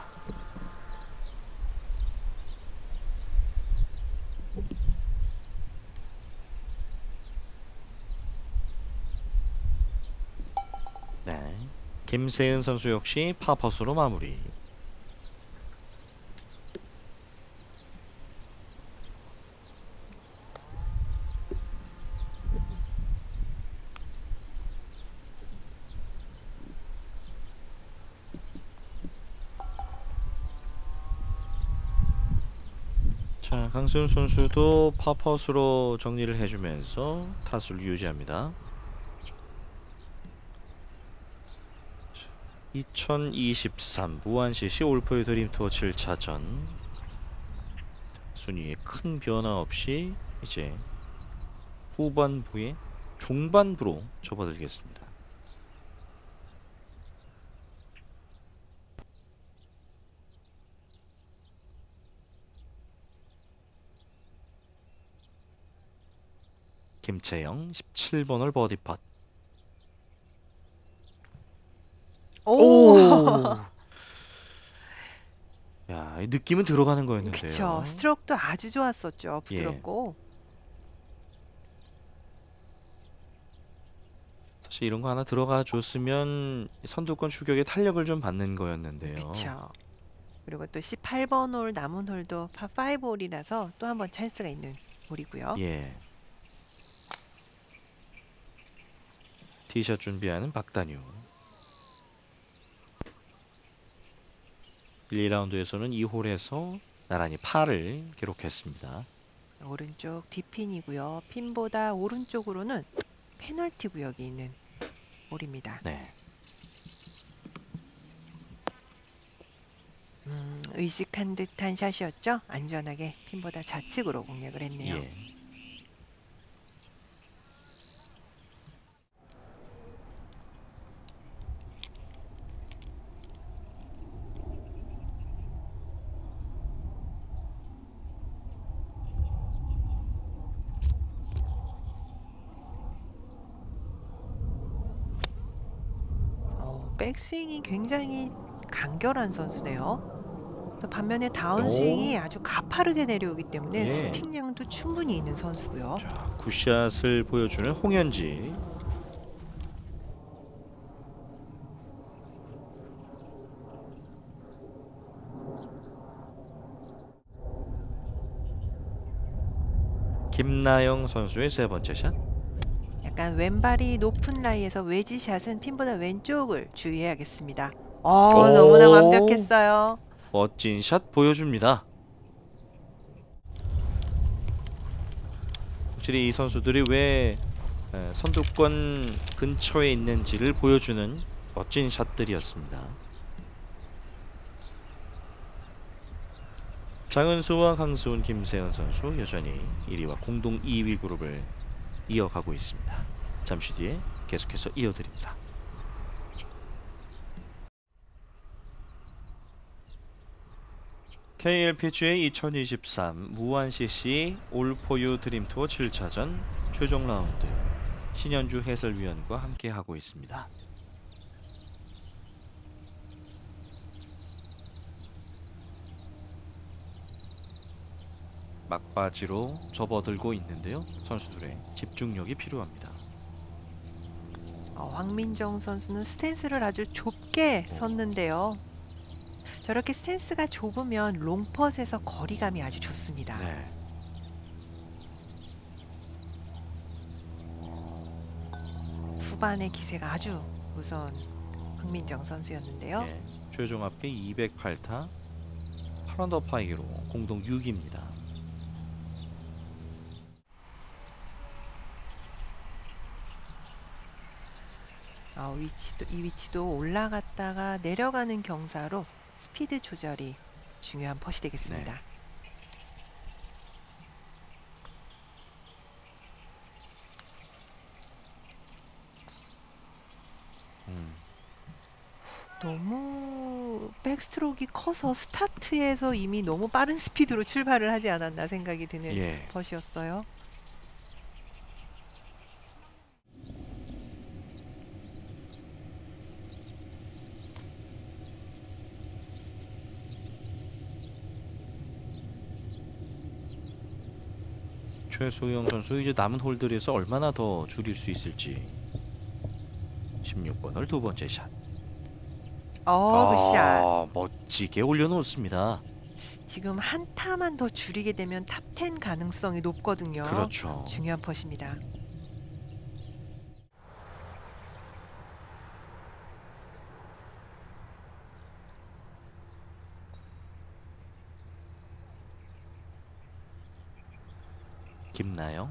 네, 김세은 선수 역시 파퍼스로 마무리. 자, 강수훈 선수도 파퍼스로 정리를 해주면서 타수를 유지합니다. 이천이십삼 무안시시 올포유 드림투어 칠 차전 순위에 큰 변화 없이 이제 후반부에 종반부로 접어들겠습니다. 김채영 십칠 번홀 버디 팟. 오, 야, 이 느낌은 들어가는 거였는데요. 그쵸. 스트로크도 아주 좋았었죠. 예. 부드럽고. 사실 이런 거 하나 들어가 줬으면 선두권 추격에 탄력을 좀 받는 거였는데요. 그쵸. 그리고 또 십팔 번 홀 남은 홀도 파 오 홀이라서 또 한 번 찬스가 있는 홀이고요. 예. 티샷 준비하는 박단유. 일, 이 라운드에서는 이 홀에서 나란히 파를 기록했습니다. 오른쪽 뒷핀이고요. 핀보다 오른쪽으로는 페널티 구역이 있는 홀입니다. 네. 음, 의식한 듯한 샷이었죠. 안전하게 핀보다 좌측으로 공략을 했네요. 예. 어, 백스윙이 굉장히 간결한 선수네요. 또 반면에 다운스윙이 아주 가파르게 내려오기 때문에 예. 스핀량도 충분히 있는 선수고요. 자, 굿샷을 보여주는 홍현지. 김나영 선수의 세 번째 샷. 약간 왼발이 높은 라이에서 웨지샷은 핀보다 왼쪽을 주의해야겠습니다. 어, 너무나 완벽했어요. 멋진 샷 보여줍니다. 확실히 이 선수들이 왜 에, 선두권 근처에 있는지를 보여주는 멋진 샷들이었습니다. 장은수와 강수훈, 김세현 선수 여전히 일 위와 공동 이 위 그룹을 이어가고 있습니다. 잠시 뒤에 계속해서 이어드립니다. 케이엘피지에이 이천이십삼 무안시시 올포유 드림투어 칠 차전 최종 라운드 신현주 해설위원과 함께하고 있습니다. 막바지로 접어들고 있는데요. 선수들의 집중력이 필요합니다. 어, 황민정 선수는 스탠스를 아주 좁게 섰는데요. 저렇게 스탠스가 좁으면 롱펫에서 거리감이 아주 좋습니다. 네. 후반의 기세가 아주 우선 황민정 선수였는데요. 네. 최종 합계 이백팔 타 팔 언더파이로 공동 육 위입니다. 아, 위치도 이 위치도 올라갔다가 내려가는 경사로 스피드 조절이 중요한 펫이 되겠습니다. 네. 음. 너무 백스트로크가 커서 스타트에서 이미 너무 빠른 스피드로 출발을 하지 않았나 생각이 드는 예. 펫이었어요. 최소영 선수 이제 남은 홀들에서 얼마나 더 줄일 수 있을지. 십육 번을 두 번째 샷. 어, 그 샷. 아, 멋지게 올려놓습니다. 지금 한 타만 더 줄이게 되면 탑 텐 가능성이 높거든요. 그렇죠. 중요한 펫입니다. 김나영.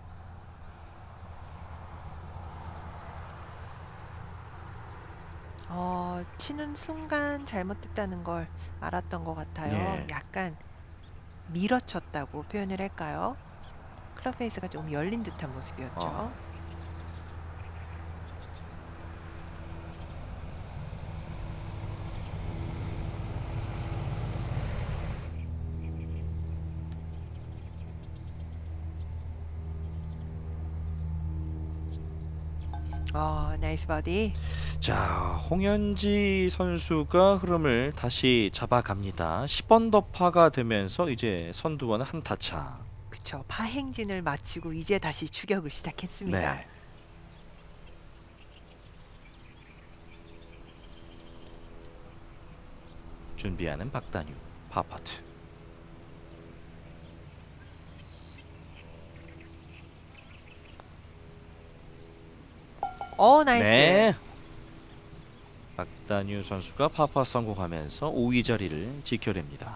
어, 치는 순간 잘못됐다는 걸 알았던 것 같아요. 예. 약간 밀어쳤다고 표현을 할까요? 클럽 페이스가 좀 열린 듯한 모습이었죠. 어. 어, 나이스 버디. 자, 홍현지 선수가 흐름을 다시 잡아갑니다. 십 언더파가 되면서 이제 선두와는 한 타 차. 그쵸. 파행진을 마치고 이제 다시 추격을 시작했습니다. 네. 준비하는 박단유 파파트. 어, 나이스. 네. 박단유 선수가 파파 성공하면서 오 위 자리를 지켜냅니다.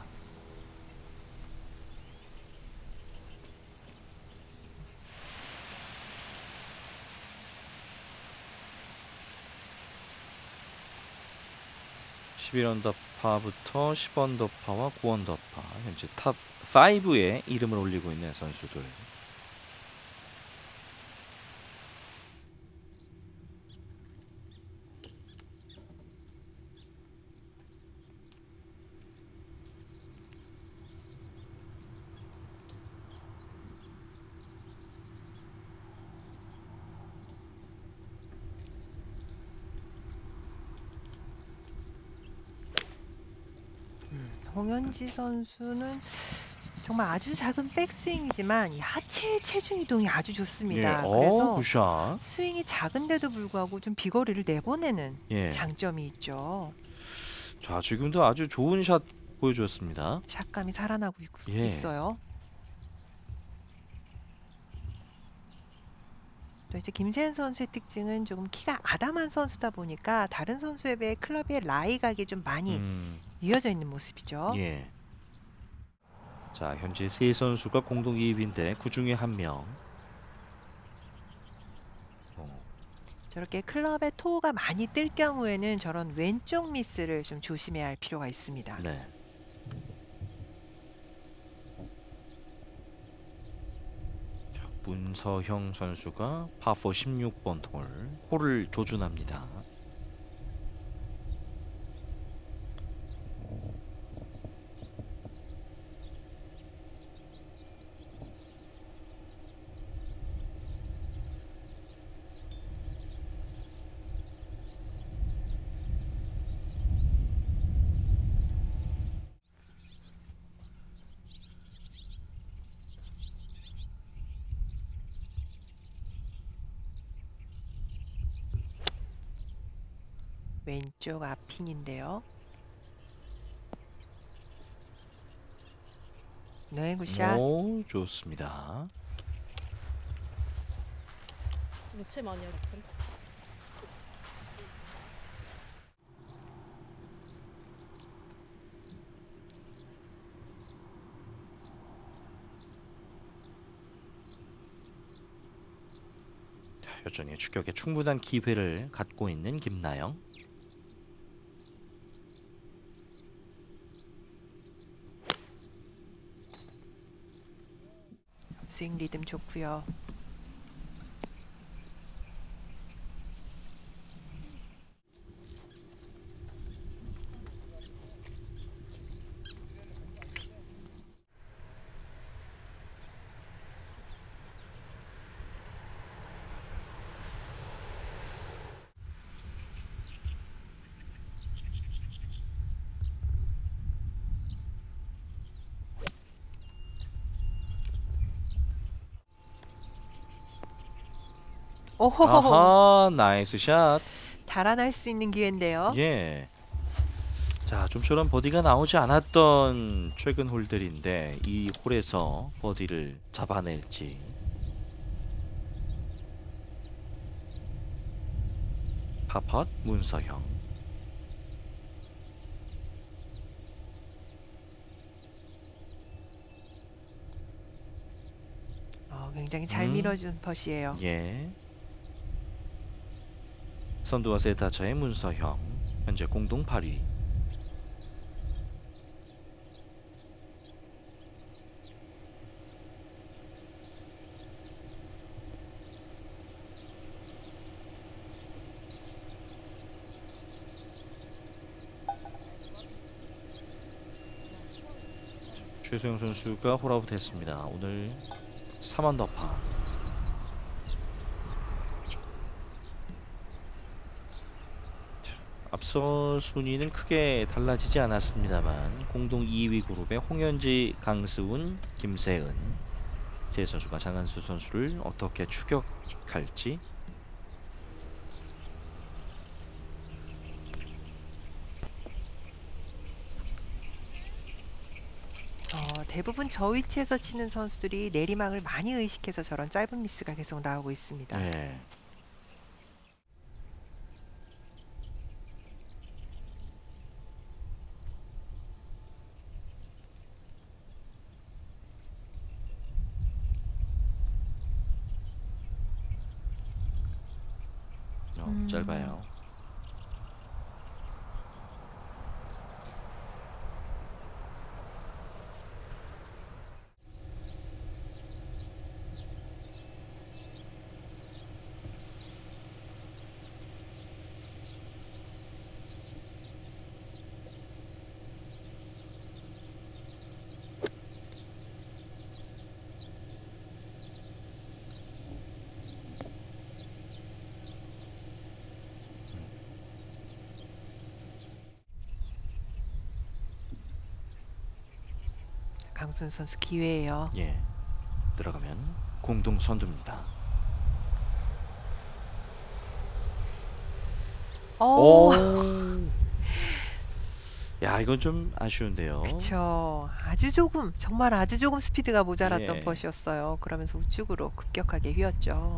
십일 언더파부터 십 언더파와 구 언더파 현재 탑 오에 이름을 올리고 있는 선수들. 홍현지 선수는 정말 아주 작은 백스윙이지만 이 하체 체중 이동이 아주 좋습니다. 예. 그래서 어, 굿샷. 스윙이 작은데도 불구하고 좀 비거리를 내보내는 예. 장점이 있죠. 자, 지금도 아주 좋은 샷 보여주었습니다. 샷감이 살아나고 있, 예. 있어요. 또 이제 김세현 선수의 특징은 조금 키가 아담한 선수다 보니까 다른 선수에 비해 클럽의 라이각이 좀 많이 음, 이어져 있는 모습이죠. 예. 자, 현재 세 선수가 공동 이 위인데 그 중에 한 명. 어, 저렇게 클럽의 토우가 많이 뜰 경우에는 저런 왼쪽 미스를 좀 조심해야 할 필요가 있습니다. 네. 자, 문서형 선수가 파포 십육 번 홀 홀을 조준합니다. 왼쪽 앞핀인데요. 네, 굿샷. 오, 좋습니다. 무채 아니야, 무채? 자, 여전히 추격에 충분한 기회를 갖고 있는 김나영. 스윙 리듬 좋고요. 오호, 아하, 나이스 샷. 달아날 수 있는 기회인데요. 예. 자, 좀처럼 버디가 나오지 않았던 최근 홀들인데 이 홀에서 버디를 잡아낼지. 파펫 문서영. 어, 굉장히 잘 음. 밀어준 퍼시예요. 예. 선두와 세타차의 문서형 현재 공동 팔 위. 최소영 선수가 홀아웃 했습니다. 오늘 삼 언더파. 앞서 순위는 크게 달라지지 않았습니다만 공동 이 위 그룹의 홍현지, 강수훈, 김세은 세 선수가 장한수 선수를 어떻게 추격할지. 어, 대부분 저 위치에서 치는 선수들이 내리막을 많이 의식해서 저런 짧은 미스가 계속 나오고 있습니다. 네. 어, 음. 짧아요. 강순 선수 기회예요. 예. 들어가면 공동 선두입니다. 오, 야, 이건 좀 아쉬운데요. 그쵸. 아주 조금, 정말 아주 조금 스피드가 모자랐던 예. 퍼시였어요. 그러면서 우측으로 급격하게 휘었죠.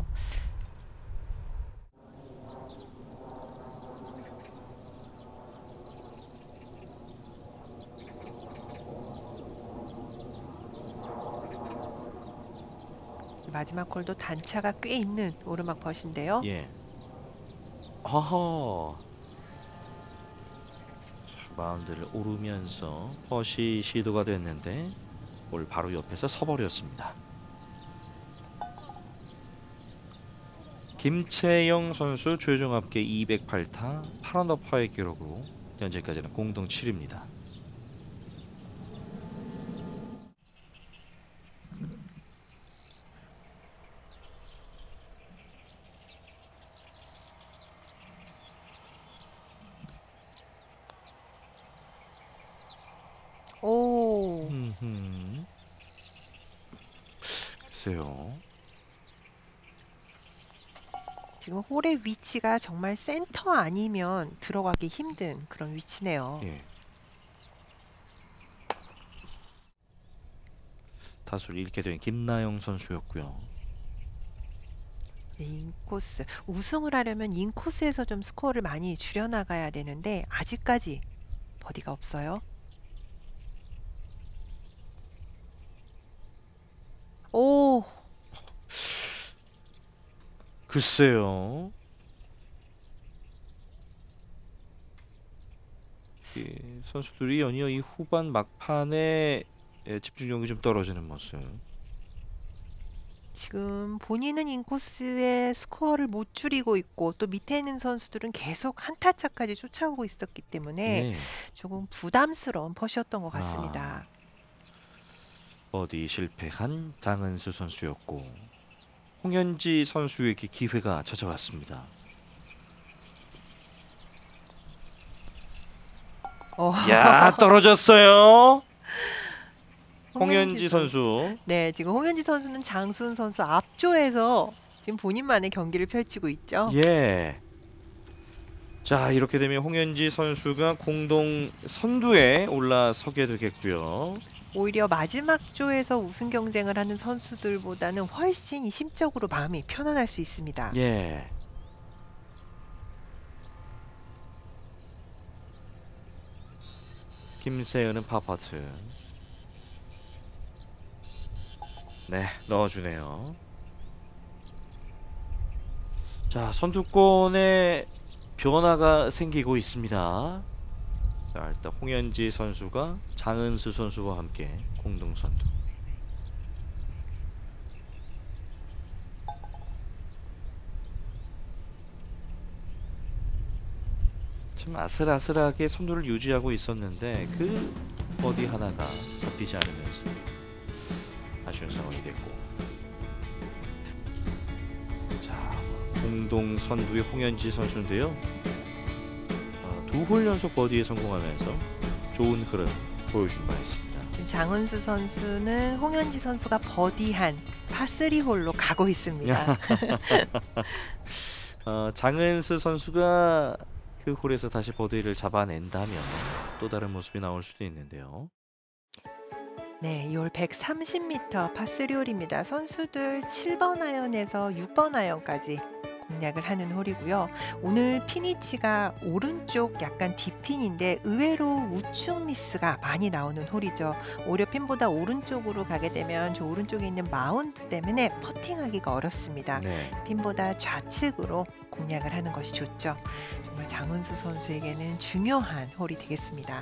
마지막 홀도 단차가 꽤 있는 오르막 퍼시인데요. 예. 허허. 자, 마운드를 오르면서 퍼시 시도가 됐는데 볼 바로 옆에서 서버렸습니다. 김채영 선수 최종 합계 이백팔 타 팔 언더파의 기록으로 현재까지는 공동 칠 위입니다. 오, 음흠. 글쎄요. 지금 홀의 위치가 정말 센터 아니면 들어가기 힘든 그런 위치네요. 예. 타수를 잃게 된 김나영 선수였고요. 네, 인코스. 우승을 하려면 인코스에서 좀 스코어를 많이 줄여나가야 되는데 아직까지 버디가 없어요. 오, 글쎄요. 이 선수들이 연이어 이 후반 막판에 예, 집중력이 좀 떨어지는 모습. 지금 본인은 인코스의 스코어를 못 줄이고 있고 또 밑에 있는 선수들은 계속 한타 차까지 쫓아오고 있었기 때문에 네. 조금 부담스러운 퍼시였던 것 같습니다. 아, 버디 실패한 장은수 선수였고 홍현지 선수에게 기회가 찾아왔습니다. 어, 야, 떨어졌어요. 홍현지 홍현지 선수. 네, 지금 홍현지 선수는 장수훈 선수 앞조에서 지금 본인만의 경기를 펼치고 있죠. 예. 자, 이렇게 되면 홍현지 선수가 공동 선두에 올라서게 되겠고요. 오히려 마지막 조에서 우승 경쟁을 하는 선수들보다는 훨씬 이 심적으로 마음이 편안할 수 있습니다. 예. 김세은은 파퍼트. 네, 넣어주네요. 자, 선두권에 변화가 생기고 있습니다. 자, 일단 홍현지 선수가 장은수 선수와 함께 공동 선두. 좀 아슬아슬하게 선두를 유지하고 있었는데 그 어디 하나가 잡히지 않으면서 아쉬운 상황이 됐고, 자, 공동 선두의 홍현지 선수인데요. 아, 두 홀 연속 버디에 성공하면서 좋은 흐름 보여준 바 있습니다. 지금 장은수 선수는 홍현지 선수가 버디한 파쓰리 홀로 가고 있습니다. 어, 장은수 선수가 그 홀에서 다시 버디를 잡아낸다면 또 다른 모습이 나올 수도 있는데요. 네, 이 홀 백삼십 미터 파쓰리 홀입니다. 선수들 칠 번 아이언에서 육 번 아이언까지 공략을 하는 홀이고요. 오늘 피니치가 오른쪽 약간 뒷핀인데 의외로 우측 미스가 많이 나오는 홀이죠. 오히려 핀보다 오른쪽으로 가게 되면 저 오른쪽에 있는 마운드 때문에 퍼팅하기가 어렵습니다. 네. 핀보다 좌측으로 공략을 하는 것이 좋죠. 정말 장은수 선수에게는 중요한 홀이 되겠습니다.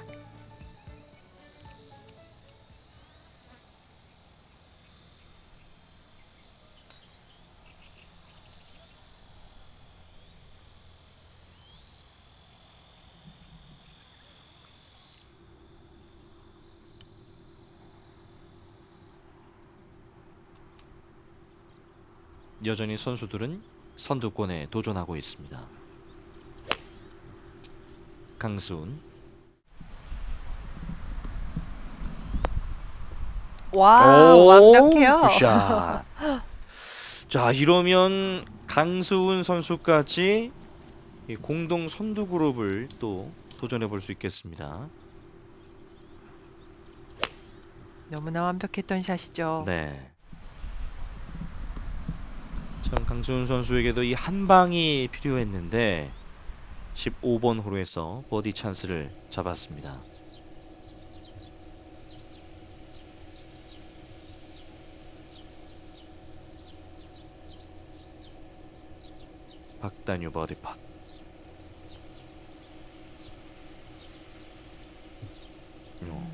여전히 선수들은 선두권에 도전하고 있습니다. 강수훈. 와, 오, 완벽해요. 굿샷. 자, 이러면 강수훈 선수까지 이 공동 선두 그룹을 또 도전해 볼 수 있겠습니다. 너무나 완벽했던 샷이죠. 네. 참 강수훈 선수에게도 이 한 방이 필요했는데 십오 번 홀에서 버디 찬스를 잡았습니다. 박단유 버디 팟. 어.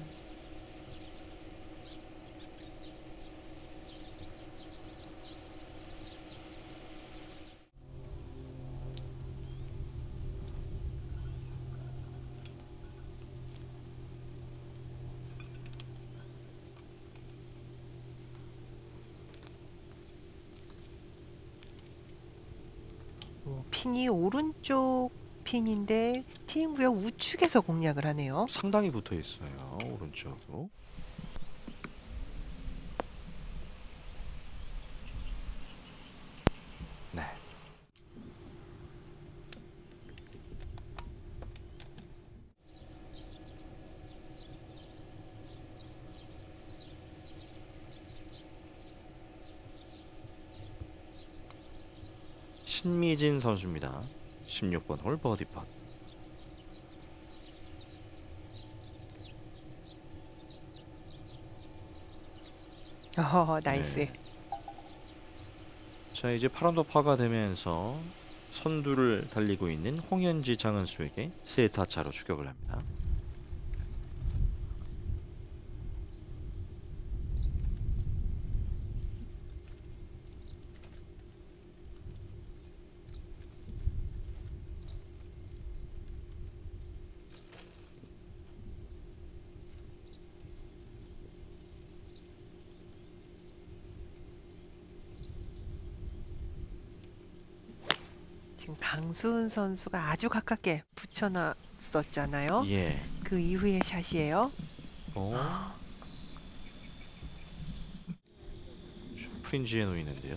오, 핀이 오른쪽 핀인데 티인 구역 우측에서 공략을 하네요. 상당히 붙어 있어요. 오른쪽으로. 네. 신미진 선수입니다. 십육 번 홀 버디 팟. 어, 나이스. 네. 자, 이제 팔 언더파가 되면서 선두를 달리고 있는 홍현지 장은수에게 세타 차로 추격을 합니다. 지금 강수은 선수가 아주 가깝게 붙여놨었잖아요. 예. 그 이후의 샷이에요. 어. 프린지에 놓이는데요.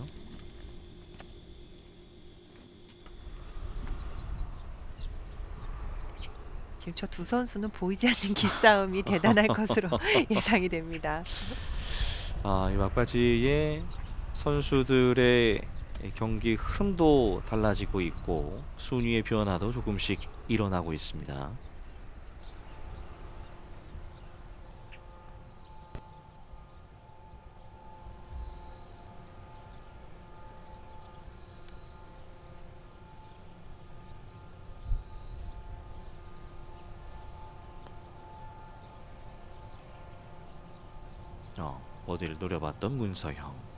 지금 저 두 선수는 보이지 않는 기싸움이 대단할 것으로 예상이 됩니다. 아, 이 막바지에 선수들의 경기 흐름도 달라지고 있고 순위의 변화도 조금씩 일어나고 있습니다. 어, 어디를 노려봤던 문서형.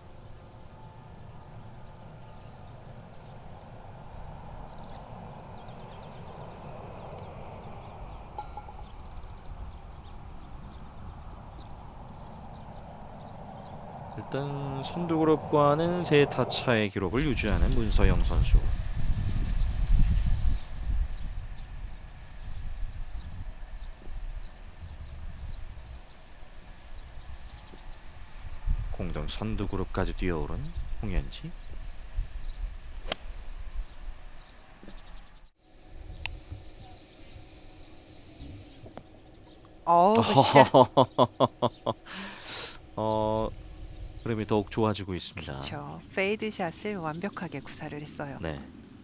일단 선두 그룹과는 세 타차의 기록을 유지하는 문서영 선수. 공동 선두 그룹까지 뛰어오른 홍현지. 어우, 샷. 어, 흐름이 더욱 좋아지고 있습니다. 그렇죠. 페이드 샷을 완벽하게 구사를 했어요. 네.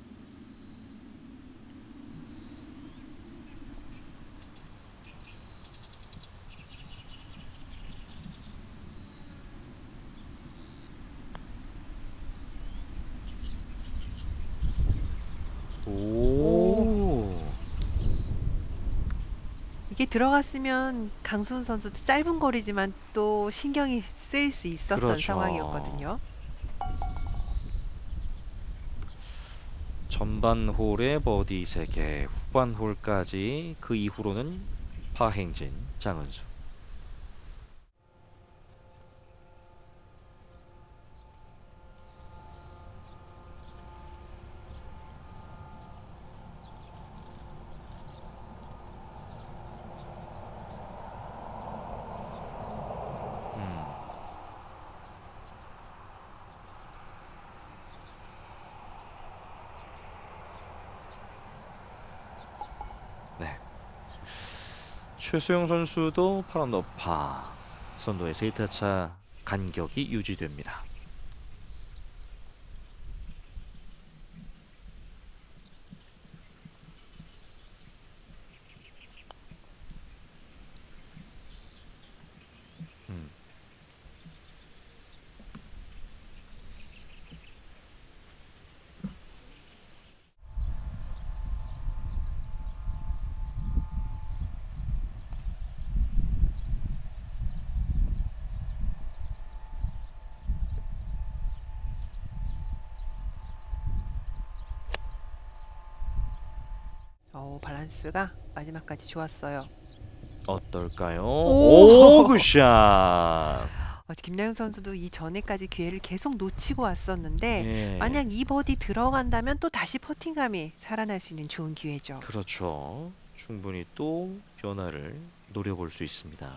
오. 이게 들어갔으면 강수은 선수도 짧은 거리지만 또 신경이 쓰일 수 있었던 그렇죠. 상황이었거든요. 전반 홀에 버디 세 개, 후반 홀까지 그 이후로는 파행진 장은수. 음. 네. 최수영 선수도 팔 언더파. 선두의 세 타차 간격이 유지됩니다. 음. 어, 밸런스가 마지막까지 좋았어요. 어떨까요? 오! 오, 굿샷. 어, 김나영 선수도 이 전에까지 기회를 계속 놓치고 왔었는데 예. 만약 이 버디 들어간다면 또 다시 퍼팅감이 살아날 수 있는 좋은 기회죠. 그렇죠. 충분히 또 변화를 노려볼 수 있습니다.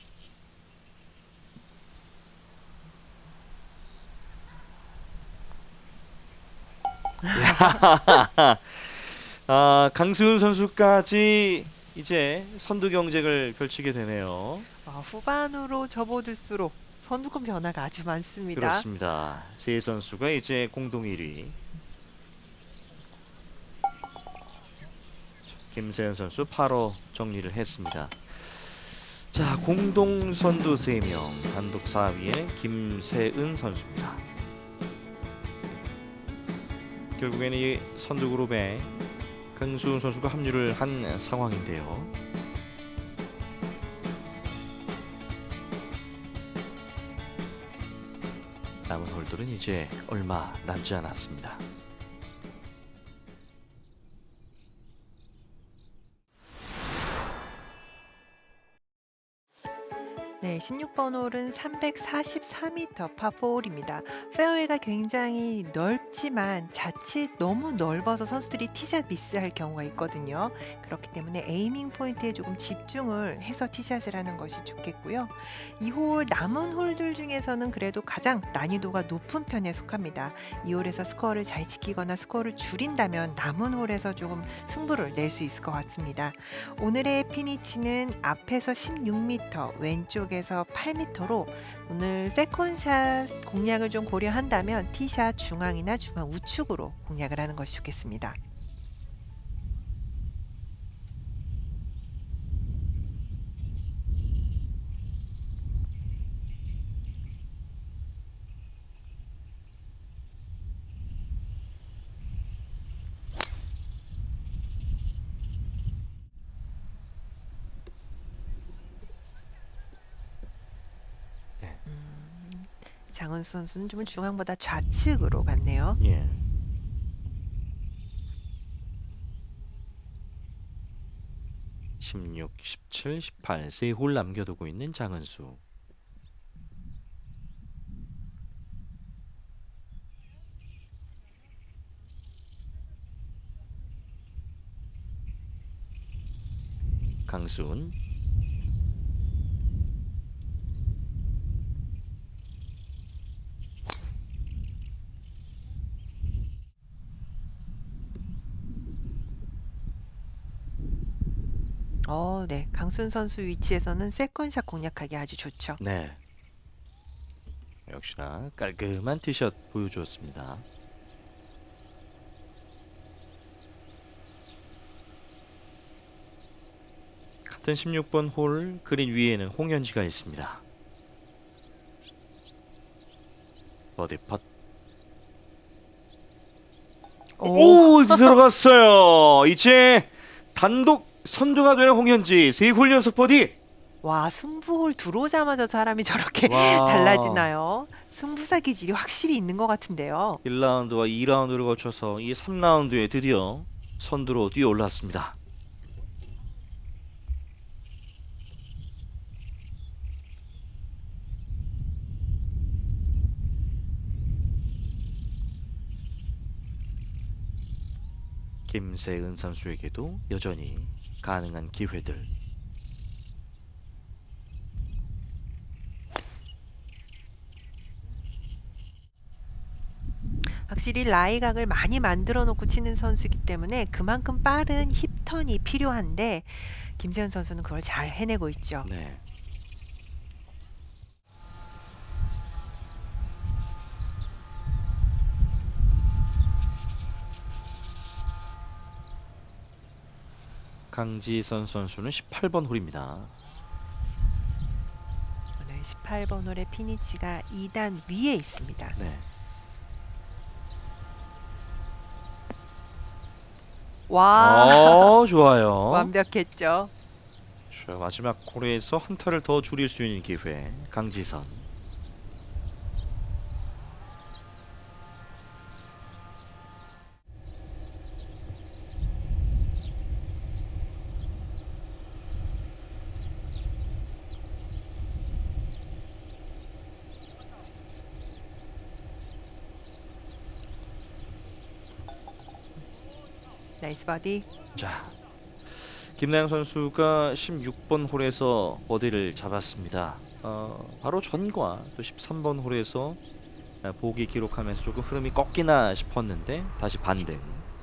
아, 강수은 선수까지 이제 선두 경쟁을 펼치게 되네요. 아, 후반으로 접어들수록 선두권 변화가 아주 많습니다. 그렇습니다. 세 선수가 이제 공동 일 위. 김세은 선수 팔 호 정리를 했습니다. 자, 공동 선두 세 명, 단독 사 위에 김세은 선수입니다. 결국에는 이 선두 그룹에 강수훈 선수가 합류를 한 상황인데요. 남은 홀들은 이제 얼마 남지 않았습니다. 네, 십육 번 홀은 삼백사십사 미터 파사입니다. 페어웨이가 굉장히 넓지만 자칫 너무 넓어서 선수들이 티샷 미스할 경우가 있거든요. 그렇기 때문에 에이밍 포인트에 조금 집중을 해서 티샷을 하는 것이 좋겠고요. 이 홀 남은 홀들 중에서는 그래도 가장 난이도가 높은 편에 속합니다. 이 홀에서 스코어를 잘 지키거나 스코어를 줄인다면 남은 홀에서 조금 승부를 낼 수 있을 것 같습니다. 오늘의 피니치는 앞에서 십육 미터, 왼쪽에서 팔 미터로 오늘 세컨샷 공략을 좀 고려한다면 티샷 중앙이나 중앙 우측으로 공략을 하는 것이 좋겠습니다. 장은수 선수는 좀 중앙보다 좌측으로 갔네요. 예. 십육, 십칠, 십팔 세 홀 남겨두고 있는 장은수. 강수훈. 어, 네. 강수훈 선수 위치에서는 세컨샷 공략하기 아주 좋죠. 네. 역시나 깔끔한 티샷 보여주었습니다. 같은 십육 번 홀 그린 위에는 홍현지가 있습니다. 버디 팟. 오, 들어갔어요. 이제 단독 선두가 되는 홍현지 세 홀 연속 버디. 와, 승부홀 들어오자마자 사람이 저렇게 와. 달라지나요? 승부사 기질이 확실히 있는 것 같은데요. 일 라운드와 이 라운드를 거쳐서 이 삼 라운드에 드디어 선두로 뛰어 올랐습니다. 김세은 선수에게도 여전히 가능한 기회들. 확실히 라이각을 많이 만들어 놓고 치는 선수이기 때문에 그만큼 빠른 힙턴이 필요한데 김세은 선수는 그걸 잘 해내고 있죠. 네. 강지선 선수는 십팔 번 홀입니다. 오늘 십팔 번 홀의 피니치가 이 단 위에 있습니다. 네. 와, 어, 좋아요. 완벽했죠. 자, 마지막 홀에서 한 타를 더 줄일 수 있는 기회. 강지선. 나이스 바디. 자, 김나영 선수가 십육 번 홀에서 버디를 잡았습니다. 어, 바로 전과 또 십삼 번 홀에서 보기 기록하면서 조금 흐름이 꺾이나 싶었는데 다시 반등.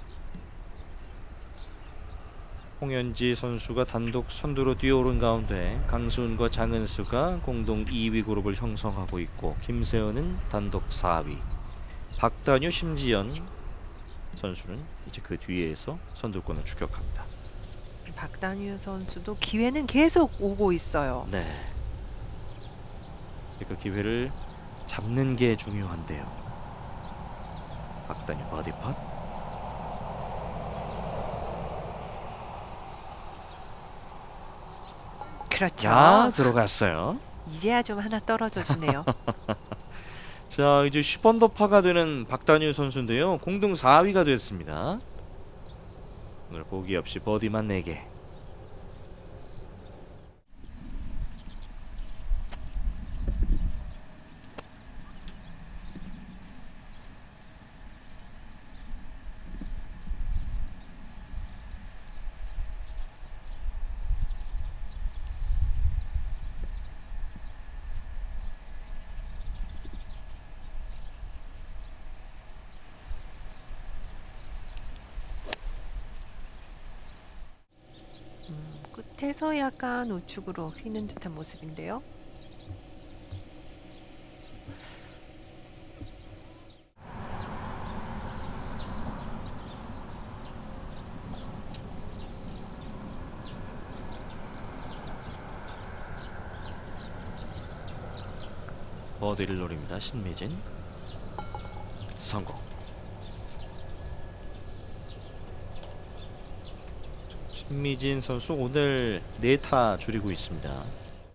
홍현지 선수가 단독 선두로 뛰어오른 가운데 강수훈과 장은수가 공동 이 위 그룹을 형성하고 있고 김세은은 단독 사 위. 박단유, 심지연 선수는 이제 그 뒤에서 선두권을 추격합니다. 박단유 선수도 기회는 계속 오고 있어요. 네. 그 기회를 잡는 게 중요한데요. 박단유 버디 팟. 그렇죠. 자, 들어갔어요. 이제야 좀 하나 떨어져 주네요. 자, 이제 십 언더파가 되는 박단유 선수인데요. 공동 사 위가 됐습니다. 오늘 보기 없이 버디만 네 개. 음, 끝에서 약간 우측으로 휘는 듯한 모습인데요. 버디를 노립니다. 신미진. 성공. 신미진 선수 오늘 네 타 줄이고 있습니다.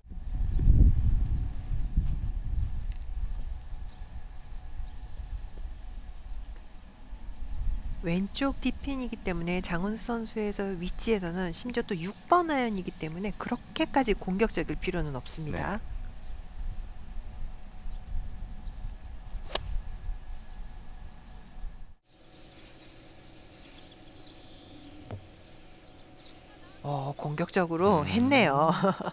왼쪽 뒷핀이기 때문에 장훈수 선수에서 위치에서는 심지어 또 육 번 아이언이기 때문에 그렇게까지 공격적일 필요는 없습니다. 어, 공격적으로 했네요.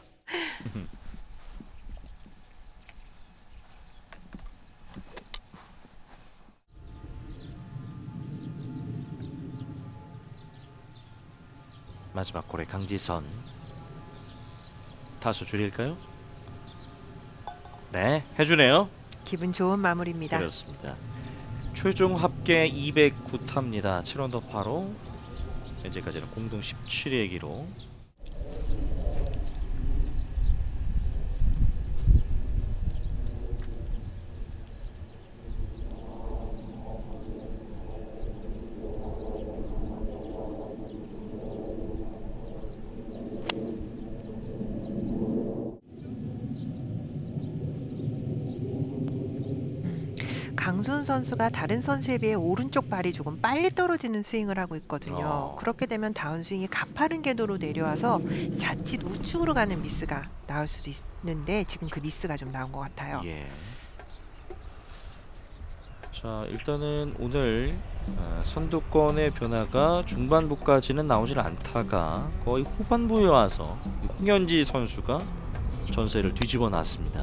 마지막 홀에 강지선. 타수 줄일까요? 네, 해주네요. 기분 좋은 마무리입니다. 그렇습니다. 최종 합계 이백구 타입니다. 칠 언더파로 현재까지는 공동 십칠 위의 기록. 강순 선수가 다른 선수에 비해 오른쪽 발이 조금 빨리 떨어지는 스윙을 하고 있거든요. 어. 그렇게 되면 다운스윙이 가파른 궤도로 내려와서 자칫 우측으로 가는 미스가 나올 수도 있는데 지금 그 미스가 좀 나온 것 같아요. 예. 자, 일단은 오늘 어, 선두권의 변화가 중반부까지는 나오질 않다가 거의 후반부에 와서 홍현지 선수가 전세를 뒤집어 놨습니다.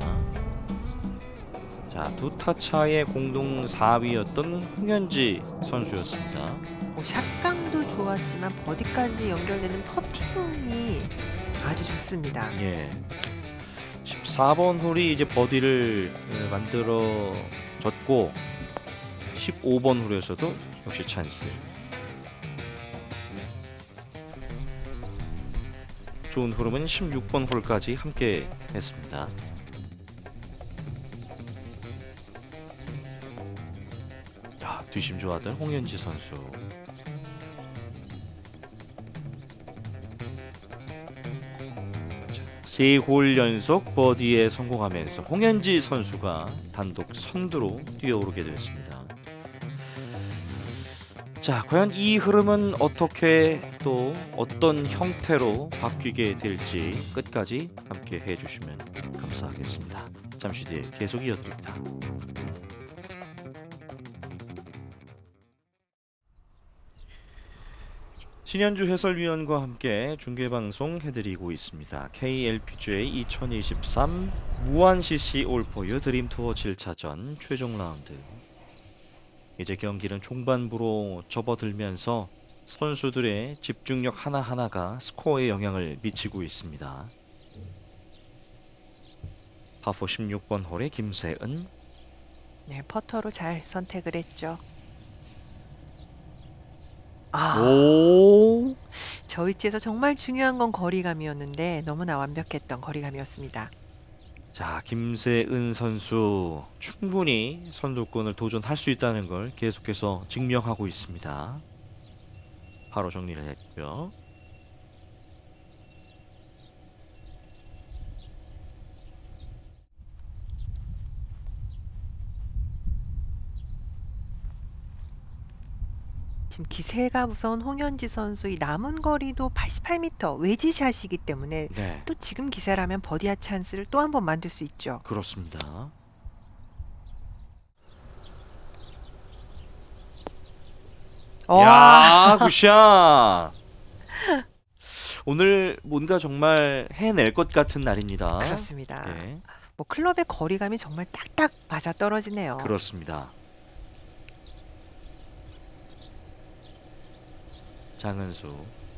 자, 두 타 차의 공동 사 위였던 홍현지 선수였습니다. 뭐 샷감도 좋았지만 버디까지 연결되는 퍼팅이 아주 좋습니다. 예. 십사 번 홀이 이제 버디를 예, 만들어졌고 십오 번 홀에서도 역시 찬스. 좋은 흐름은 십육 번 홀까지 함께 했습니다. 야, 뒷심 좋아하던 홍현지 선수. 세 홀 연속 버디에 성공하면서 홍현지 선수가 단독 선두로 뛰어오르게 됐습니다. 자, 과연 이 흐름은 어떻게 또 어떤 형태로 바뀌게 될지 끝까지 함께 해주시면 감사하겠습니다. 잠시 뒤에 계속 이어드립니다. 신현주 해설위원과 함께 중계방송 해드리고 있습니다. 케이엘피지에이 이천이십삼 무안시시 올포유 드림투어 칠 차전 최종 라운드. 이제 경기는 중반부로 접어들면서 선수들의 집중력 하나하나가 스코어에 영향을 미치고 있습니다. 파포 십육 번 홀의 김세은. 네, 퍼터로 잘 선택을 했죠. 아, 오, 저 위치에서 정말 중요한 건 거리감이었는데 너무나 완벽했던 거리감이었습니다. 자, 김세은 선수 충분히 선두권을 도전할 수 있다는 걸 계속해서 증명하고 있습니다. 바로 정리를 했고요. 지금 기세가 우선 홍현지 선수 이 남은 거리도 팔십팔 미터 외지샷이기 때문에 네, 또 지금 기세라면 버디아 찬스를 또 한 번 만들 수 있죠. 그렇습니다. 와, 야, 굿샷. 오늘 뭔가 정말 해낼 것 같은 날입니다. 그렇습니다. 예, 뭐 클럽의 거리감이 정말 딱딱 맞아 떨어지네요. 그렇습니다. 장은수.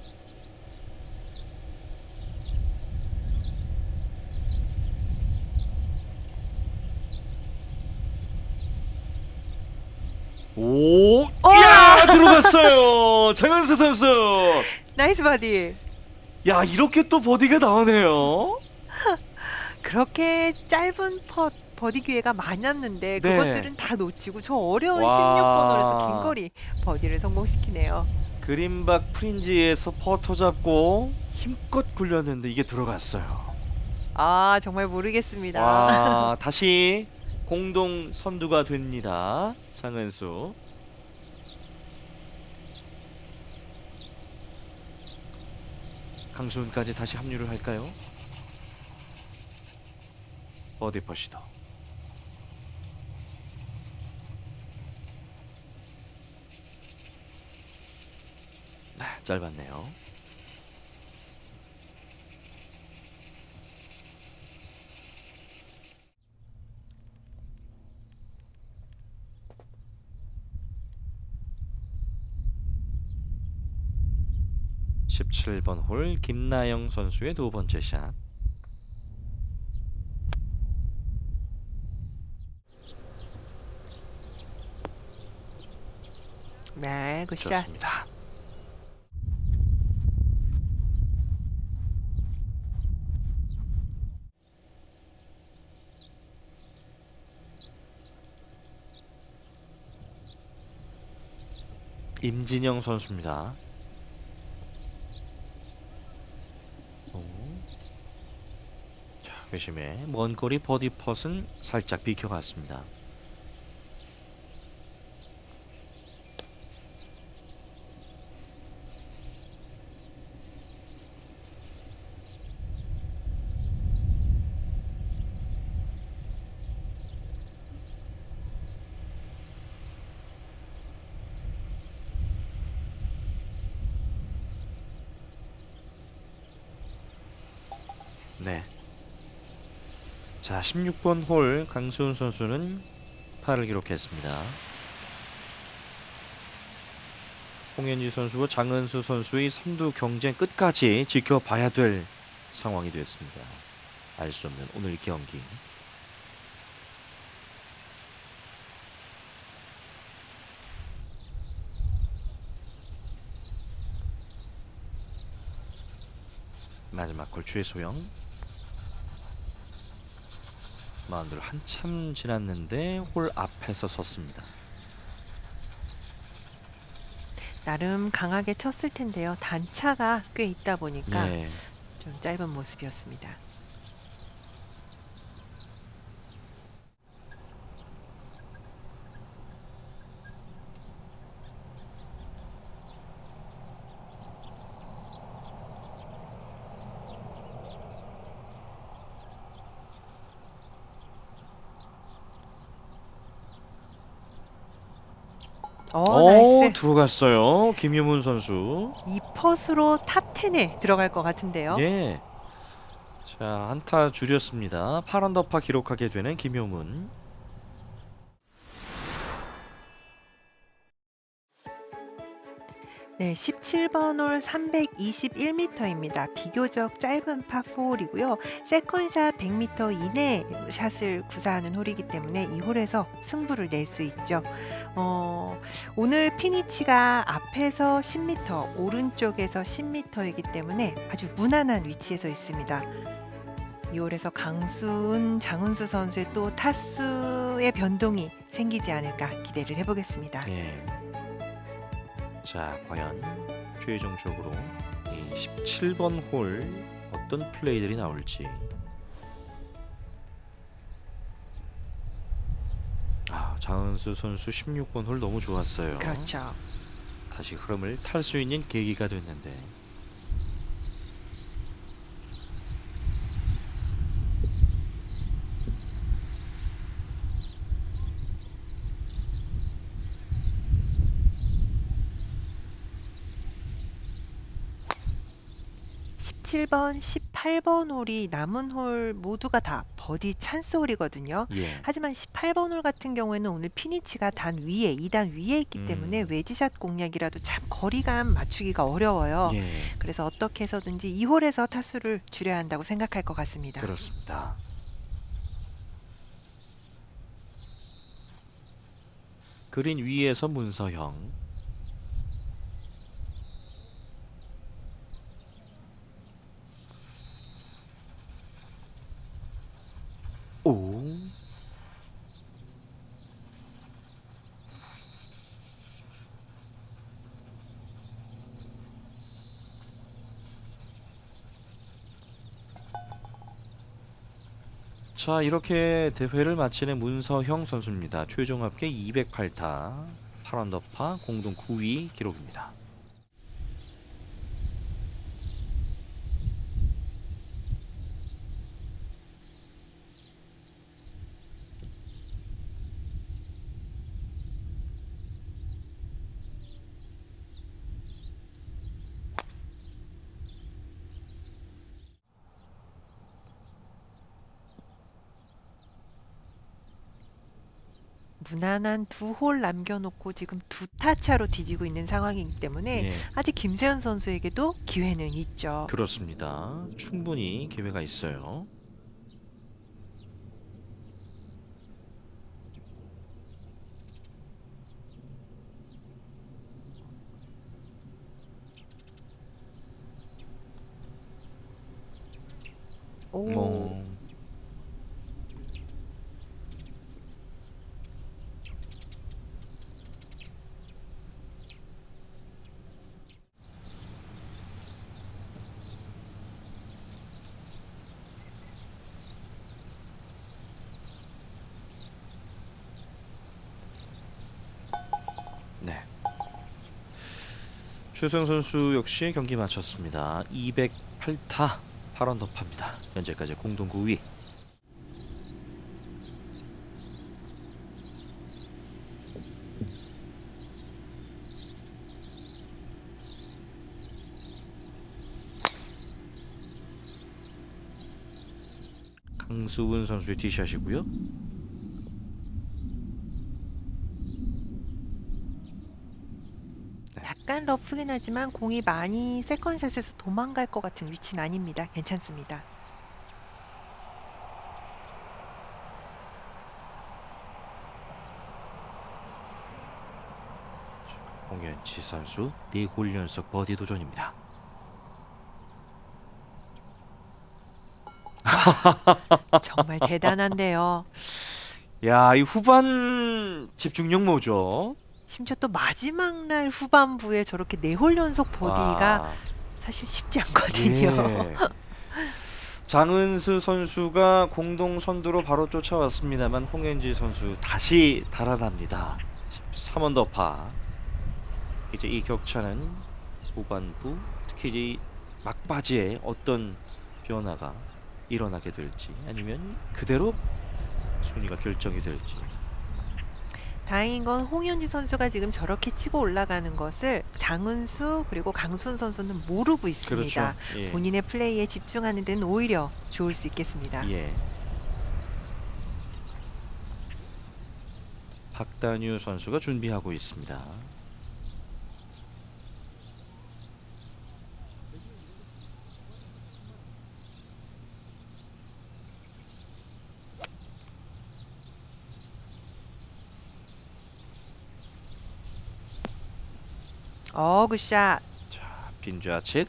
오, 야, 들어갔어요. 장은수 선수. 나이스 바디. 야, 이렇게 또 버디가 나오네요. 그렇게 짧은 퍼 버디 기회가 많았는데 네. 그것들은 다 놓치고 저 어려운 와. 십육 번 홀에서 긴 거리 버디를 성공시키네요. 그린박 프린지에서 퍼터 잡고 힘껏 굴렸는데 이게 들어갔어요. 아, 정말 모르겠습니다. 와, 다시 공동 선두가 됩니다. 장은수. 강수훈까지 다시 합류를 할까요? 버디 퍼시도. 네, 짧았네요. 십칠 번 홀 김나영 선수의 두 번째 샷. 네, 굿샷. 좋습니다. 임진영 선수입니다. 오. 자, 회심의 먼 거리 버디 펫은 살짝 비켜갔습니다. 네. 자, 십육 번 홀 강수훈 선수는 파를 기록했습니다. 홍현지 선수와 장은수 선수의 선두 경쟁 끝까지 지켜봐야 될 상황이 됐습니다. 알 수 없는 오늘 경기. 마지막 홀 최소영. 마운드를 한참 지났는데 홀 앞에서 섰습니다. 나름 강하게 쳤을 텐데요. 단차가 꽤 있다 보니까 네. 좀 짧은 모습이었습니다. 어, 오, 나이스. 들어갔어요. 김유문 선수. 이 펫으로 탑 텐에 들어갈 것 같은데요. 예. 자, 한타 줄였습니다. 팔 언더파 기록하게 되는 김효문. 네, 십칠 번 홀 삼백이십일 미터입니다. 비교적 짧은 파사이고요. 세컨샷 백 미터 이내 샷을 구사하는 홀이기 때문에 이 홀에서 승부를 낼 수 있죠. 어, 오늘 피니치가 앞에서 십 미터, 오른쪽에서 십 미터이기 때문에 아주 무난한 위치에서 있습니다. 이 홀에서 강수은, 장은수 선수의 또 타수의 변동이 생기지 않을까 기대를 해보겠습니다. 예. 자, 과연 최종적으로 이 십칠 번 홀 어떤 플레이들이 나올지. 아, 장은수 선수 십육 번 홀 너무 좋았어요. 그렇죠. 다시 흐름을 탈 수 있는 계기가 됐는데. 십칠 번, 십팔 번 홀이 남은 홀 모두가 다 버디 찬스 홀이거든요. 예. 하지만 십팔 번 홀 같은 경우에는 오늘 피니치가 단 위에, 이 단 위에 있기 때문에 음. 외지샷 공략이라도 참 거리감 맞추기가 어려워요. 예. 그래서 어떻게 해서든지 이 홀에서 타수를 줄여야 한다고 생각할 것 같습니다. 그렇습니다. 그린 위에서 문서형. 오. 자, 이렇게 대회를 마치는 문서형 선수입니다. 최종 합계 이백팔 타, 팔 언더파, 공동 구 위 기록입니다. 무난한 두 홀 남겨놓고 지금 두 타 차로 뒤지고 있는 상황이기 때문에 예. 아직 김세현 선수에게도 기회는 있죠. 그렇습니다. 충분히 기회가 있어요. 오. 뭐 네. 최소영 선수 역시 경기 마쳤습니다. 이백팔 타, 팔 언더파입니다. 현재까지 공동 구 위. 강수은 선수의 티샷이고요. 약간 러프긴 하지만 공이 많이 세컨샷에서 도망갈 것 같은 위치는 아닙니다. 괜찮습니다. 홍현지 선수 네 홀 연속 버디 도전입니다. 정말 대단한데요. 야, 이 후반 집중력 뭐죠? 심지어 또 마지막 날 후반부에 저렇게 네 홀 연속 버디가 와. 사실 쉽지 않거든요. 예. 장은수 선수가 공동 선두로 바로 쫓아왔습니다만 홍현지 선수 다시 달아납니다. 십삼 언더파. 이제 이 격차는 후반부, 특히 이제 이 막바지에 어떤 변화가 일어나게 될지, 아니면 그대로 순위가 결정이 될지. 다행인 건 홍현지 선수가 지금 저렇게 치고 올라가는 것을 장은수 그리고 강수은 선수는 모르고 있습니다. 그렇죠. 예. 본인의 플레이에 집중하는 데는 오히려 좋을 수 있겠습니다. 예. 박단유 선수가 준비하고 있습니다. 어, 굿샷. 자, 빈 좌측.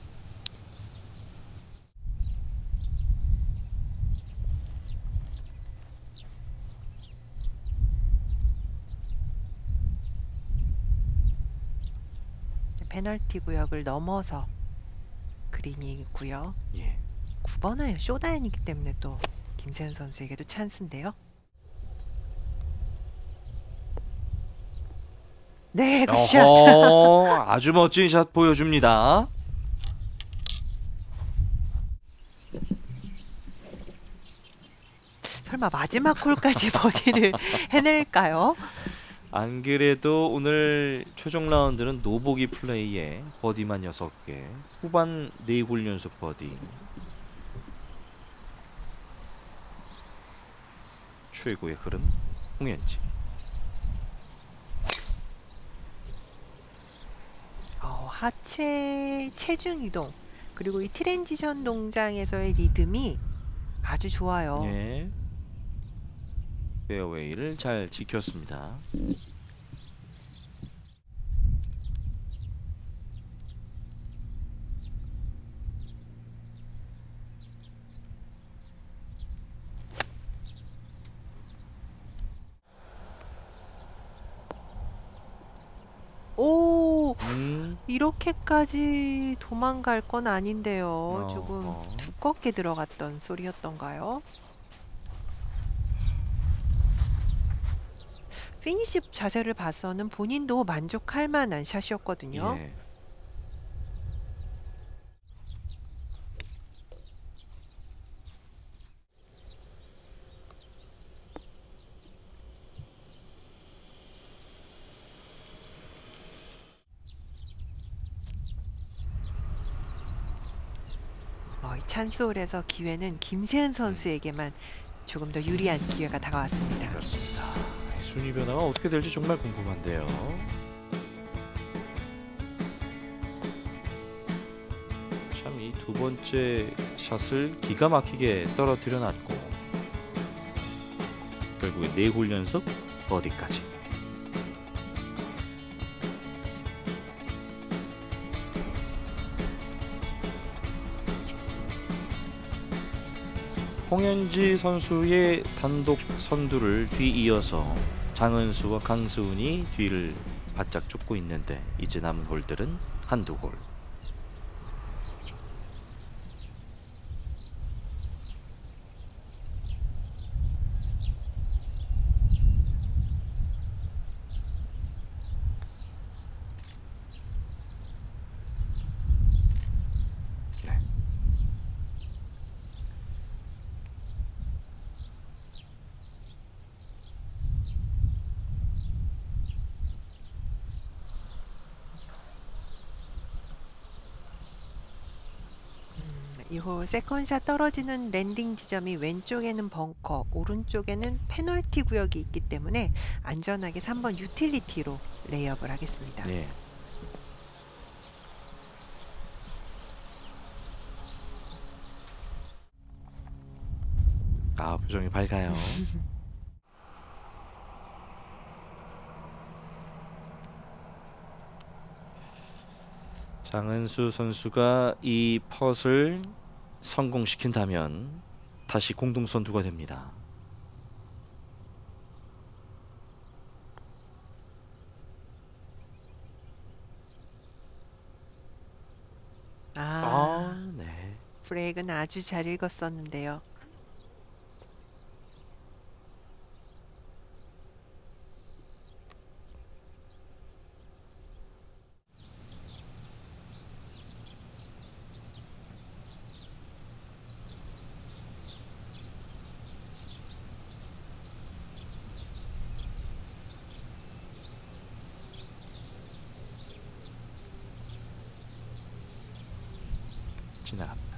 페널티 구역을 넘어서 그린이 있고요. 예. 구 번 아이언 쇼다이언이기 때문에 또 김세현 선수에게도 찬스인데요. 네, 굿샷. 어허, 아주 멋진 샷 보여줍니다. 설마 마지막 홀까지 버디를 해낼까요? 안 그래도 오늘 최종 라운드는 노보기 플레이에 버디만 여섯 개, 후반 네 홀 연속 버디. 최고의 흐름 홍현지. 어, 하체 체중 이동 그리고 이 트랜지션 동작에서의 리듬이 아주 좋아요. 예. 페어웨이를 잘 지켰습니다. 오, 음. 이렇게까지 도망갈 건 아닌데요. 어, 조금 어. 두껍게 들어갔던 소리였던가요? 피니시 자세를 봐서는 본인도 만족할 만한 샷이었거든요. 예. 어, 이 찬스홀에서 기회는 김세은 선수에게만 조금 더 유리한 기회가 다가왔습니다. 그렇습니다. 순위 변화가 어떻게 될지 정말 궁금한데요. 참 이 두 번째 샷을 기가 막히게 떨어뜨려 놨고 결국에 네 홀 연속 버디까지. 홍현지 선수의 단독 선두를 뒤이어서 장은수와 강수훈이 뒤를 바짝 쫓고 있는데 이제 남은 홀들은 한두 홀. 네. 이 홀 세컨샷 떨어지는 랜딩 지점이 왼쪽에는 벙커, 오른쪽에는 페널티 구역이 있기 때문에 안전하게 삼 번 유틸리티로 레이업을 하겠습니다. 네. 아, 표정이 밝아요. 장은수 선수가 이 펫을 성공시킨다면 다시 공동선두가 됩니다. 아, 아, 네. 브레이크는 아주 잘 읽었었는데요. 지나갑니다.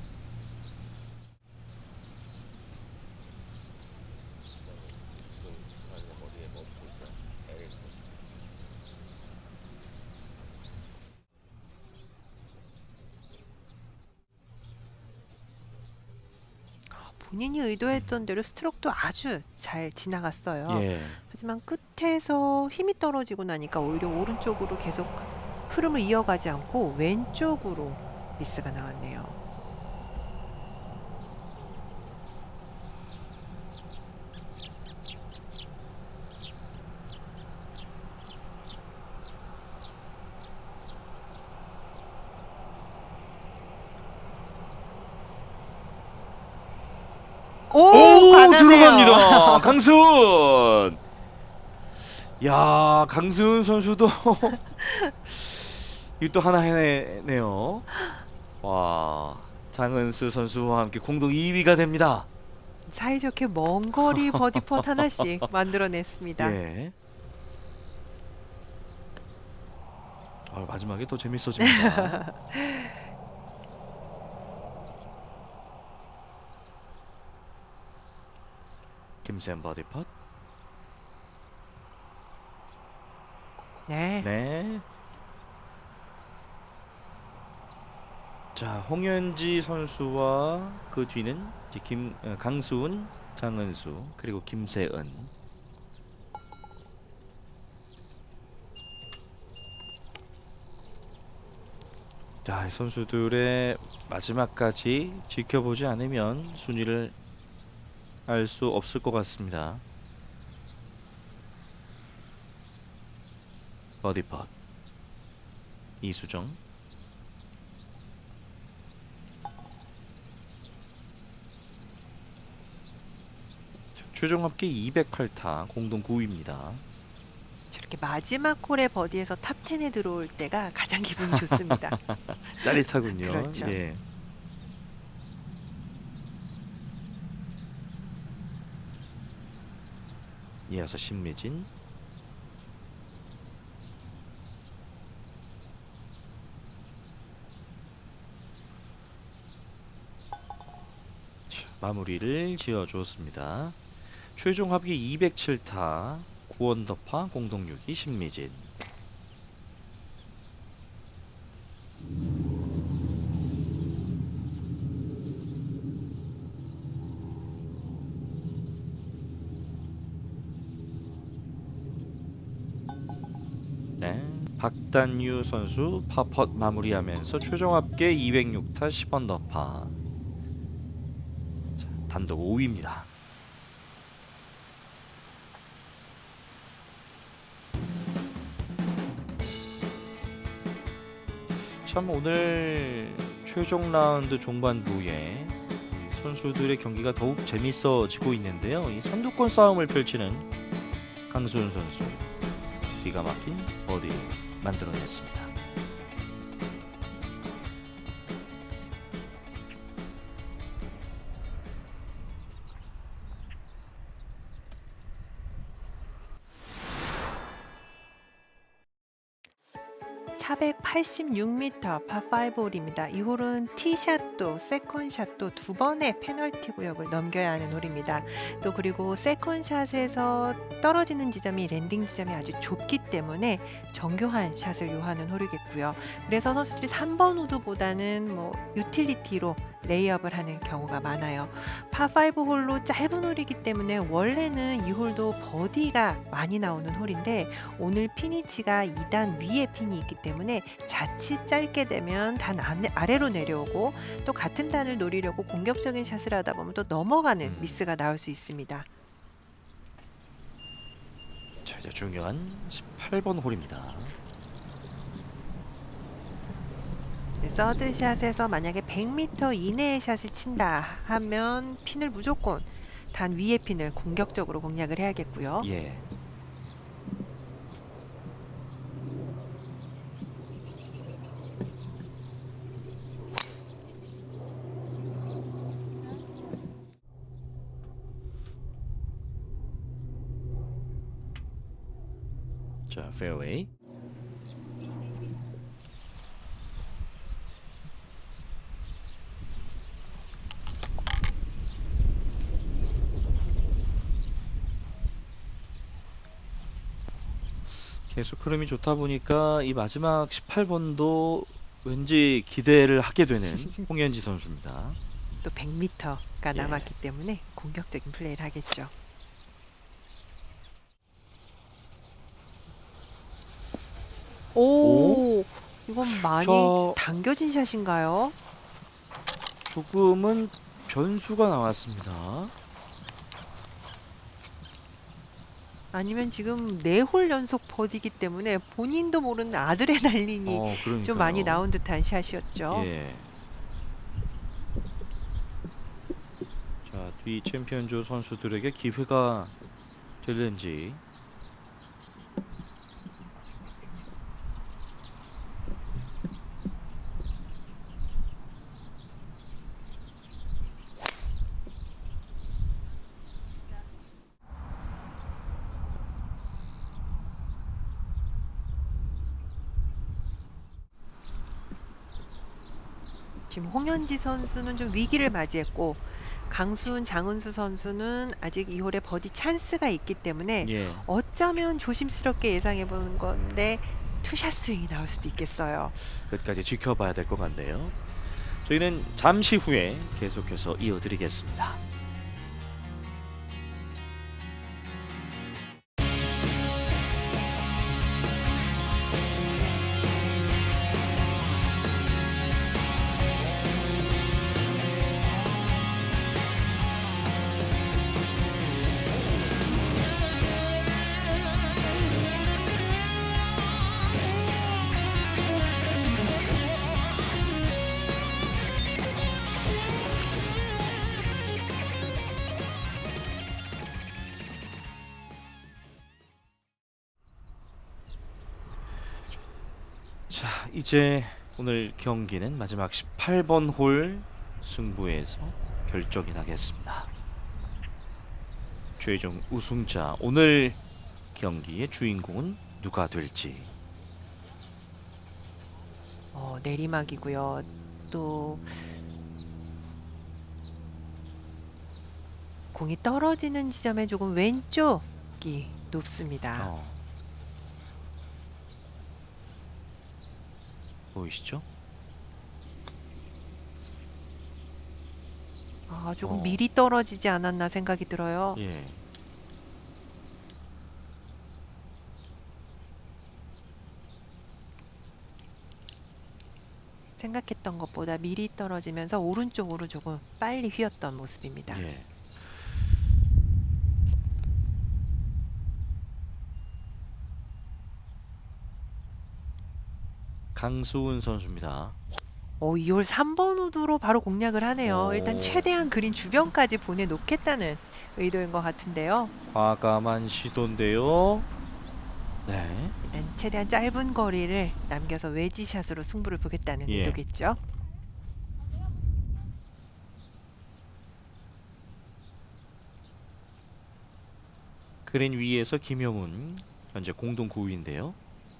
본인이 의도했던 대로 스트로크도 아주 잘 지나갔어요. 예. 하지만 끝에서 힘이 떨어지고 나니까 오히려 오른쪽으로 계속 흐름을 이어가지 않고 왼쪽으로 미스가 나왔네요. 오, 오, 박았네요. 들어갑니다. 강수은. 야, 강수은 선수도 이거 또 하나 해내네요. 와, 장은수 선수와 함께 공동 이 위가 됩니다. 사이좋게 먼 거리 버디펫 하나씩 만들어냈습니다. 예. 아, 마지막에 또 재밌어집니다. 김세현 버디펫. 네. 네. 자, 홍현지 선수와 그 뒤는 이제 김 어, 강수은, 장은수 그리고 김세은. 자, 이 선수들의 마지막까지 지켜보지 않으면 순위를 알 수 없을 것 같습니다. 버디펫 이수정. 최종 합계 이백팔 타, 공동 구 위입니다. 저렇게 마지막 홀의 버디에서 탑 텐에 들어올 때가 가장 기분이 좋습니다. 짜릿하군요. 그렇죠. 예. 이어서 신미진. 자, 마무리를 지어주었습니다. 최종 합계 이백칠 타, 구 언더파, 공동 육 위 신미진. 네, 박단유 선수 파펫 마무리하면서 최종 합계 이백육 타, 십 언더파. 자, 단독 오 위입니다. 참 오늘 최종 라운드 종반부에 이 선수들의 경기가 더욱 재밌어지고 있는데요. 이 선두권 싸움을 펼치는 강수은 선수, 기가 막힌 버디를 만들어냈습니다. 사백팔십육 미터 파오 홀입니다. 이 홀은 티샷도 세컨샷도 두 번의 페널티 구역을 넘겨야 하는 홀입니다. 또 그리고 세컨샷에서 떨어지는 지점이 랜딩 지점이 아주 좁기 때문에 정교한 샷을 요하는 홀이겠고요. 그래서 선수들이 삼 번 우드보다는 뭐 유틸리티로 레이업을 하는 경우가 많아요. 파오 홀로 짧은 홀이기 때문에 원래는 이 홀도 버디가 많이 나오는 홀인데 오늘 피니치가 이 단 위에 핀이 있기 때문에 자칫 짧게 되면 단 아래로 내려오고 또 같은 단을 노리려고 공격적인 샷을 하다 보면 또 넘어가는 음. 미스가 나올 수 있습니다. 자, 이제 중요한 십팔 번 홀입니다. 서드샷에서 만약에 백 미터 이내의 샷을 친다 하면 핀을 무조건 단 위의 핀을 공격적으로 공략을 해야겠고요. 예. 자, 페어웨이. 계속 흐름이 좋다 보니까 이 마지막 십팔 번도 왠지 기대를 하게 되는 홍현지 선수입니다. 또 백 미터가 예. 남았기 때문에 공격적인 플레이를 하겠죠. 오, 오? 조금 많이 저- 당겨진 샷인가요? 조금은 변수가 나왔습니다. 아니면 지금 네 홀 연속 버디기 때문에 본인도 모르는 아드레날린이 어, 그러니까요. 좀 많이 나온 듯한 샷이었죠. 예. 자, 뒤 챔피언조 선수들에게 기회가 될는지. 지금 홍현지 선수는 좀 위기를 맞이했고 강수훈, 장은수 선수는 아직 이 홀에 버디 찬스가 있기 때문에 예. 어쩌면 조심스럽게 예상해 보는 건데 투샷 스윙이 나올 수도 있겠어요. 끝까지 지켜봐야 될 것 같네요. 저희는 잠시 후에 계속해서 이어드리겠습니다. 자, 이제 오늘 경기는 마지막 십팔 번 홀 승부에서 결정이 나겠습니다. 최종 우승자, 오늘 경기의 주인공은 누가 될지. 어, 내리막이고요. 또 공이 떨어지는 지점에 조금 왼쪽이 높습니다. 어. 보이시죠? 아, 조금 어. 미리 떨어지지 않았나 생각이 들어요. 예. 생각했던 것보다 미리 떨어지면서 오른쪽으로 조금 빨리 휘었던 모습입니다. 예. 강수훈 선수입니다. 오, 이 홀 삼 번 우드로 바로 공략을 하네요. 오. 일단 최대한 그린 주변까지 보내놓겠다는 의도인 것 같은데요. 과감한 시도인데요. 네. 일단 최대한 짧은 거리를 남겨서 웨지샷으로 승부를 보겠다는 예. 의도겠죠. 그린 위에서 김영훈 현재 공동 구 위인데요.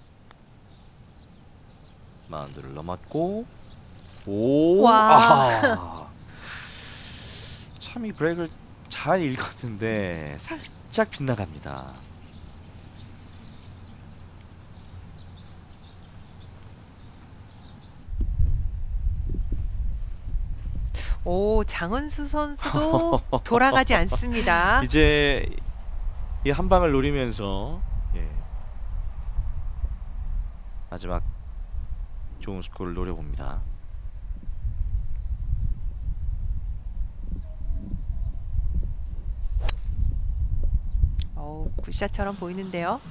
마운드를 넘었고 오! 와. 아. 참 이 브레이크를 잘 읽었는데 살짝 빗나갑니다. 오, 장은수 선수도 돌아가지 않습니다. 이제 이 한 방을 노리면서 예. 마지막 좋은 스코어를 노려봅니다. 어우, 굿샷처럼 보이는데요.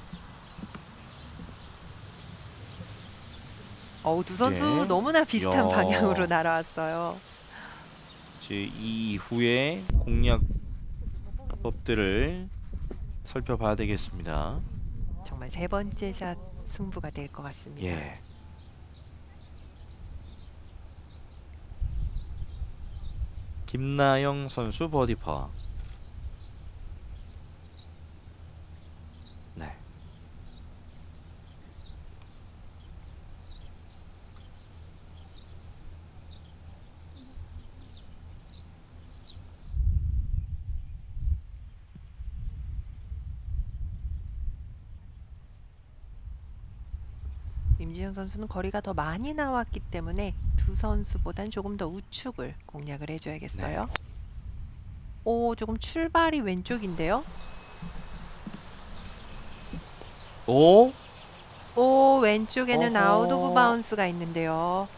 어우, 두 선수 예. 너무나 비슷한 야. 방향으로 날아왔어요. 이제 이후에 공략법들을 살펴봐야 되겠습니다. 정말 세 번째 샷 승부가 될 것 같습니다. 예. 김나영 선수 버디파. 네. 임지영 선수는 거리가 더 많이 나왔기 때문에 두 선수보단 조금 더 우측을 공략을 해줘야겠어요. 네. 오, 조금 출발이 왼쪽인데요. 오? 오, 왼쪽에는 어허. 아웃 오브 바운스가 있는데요.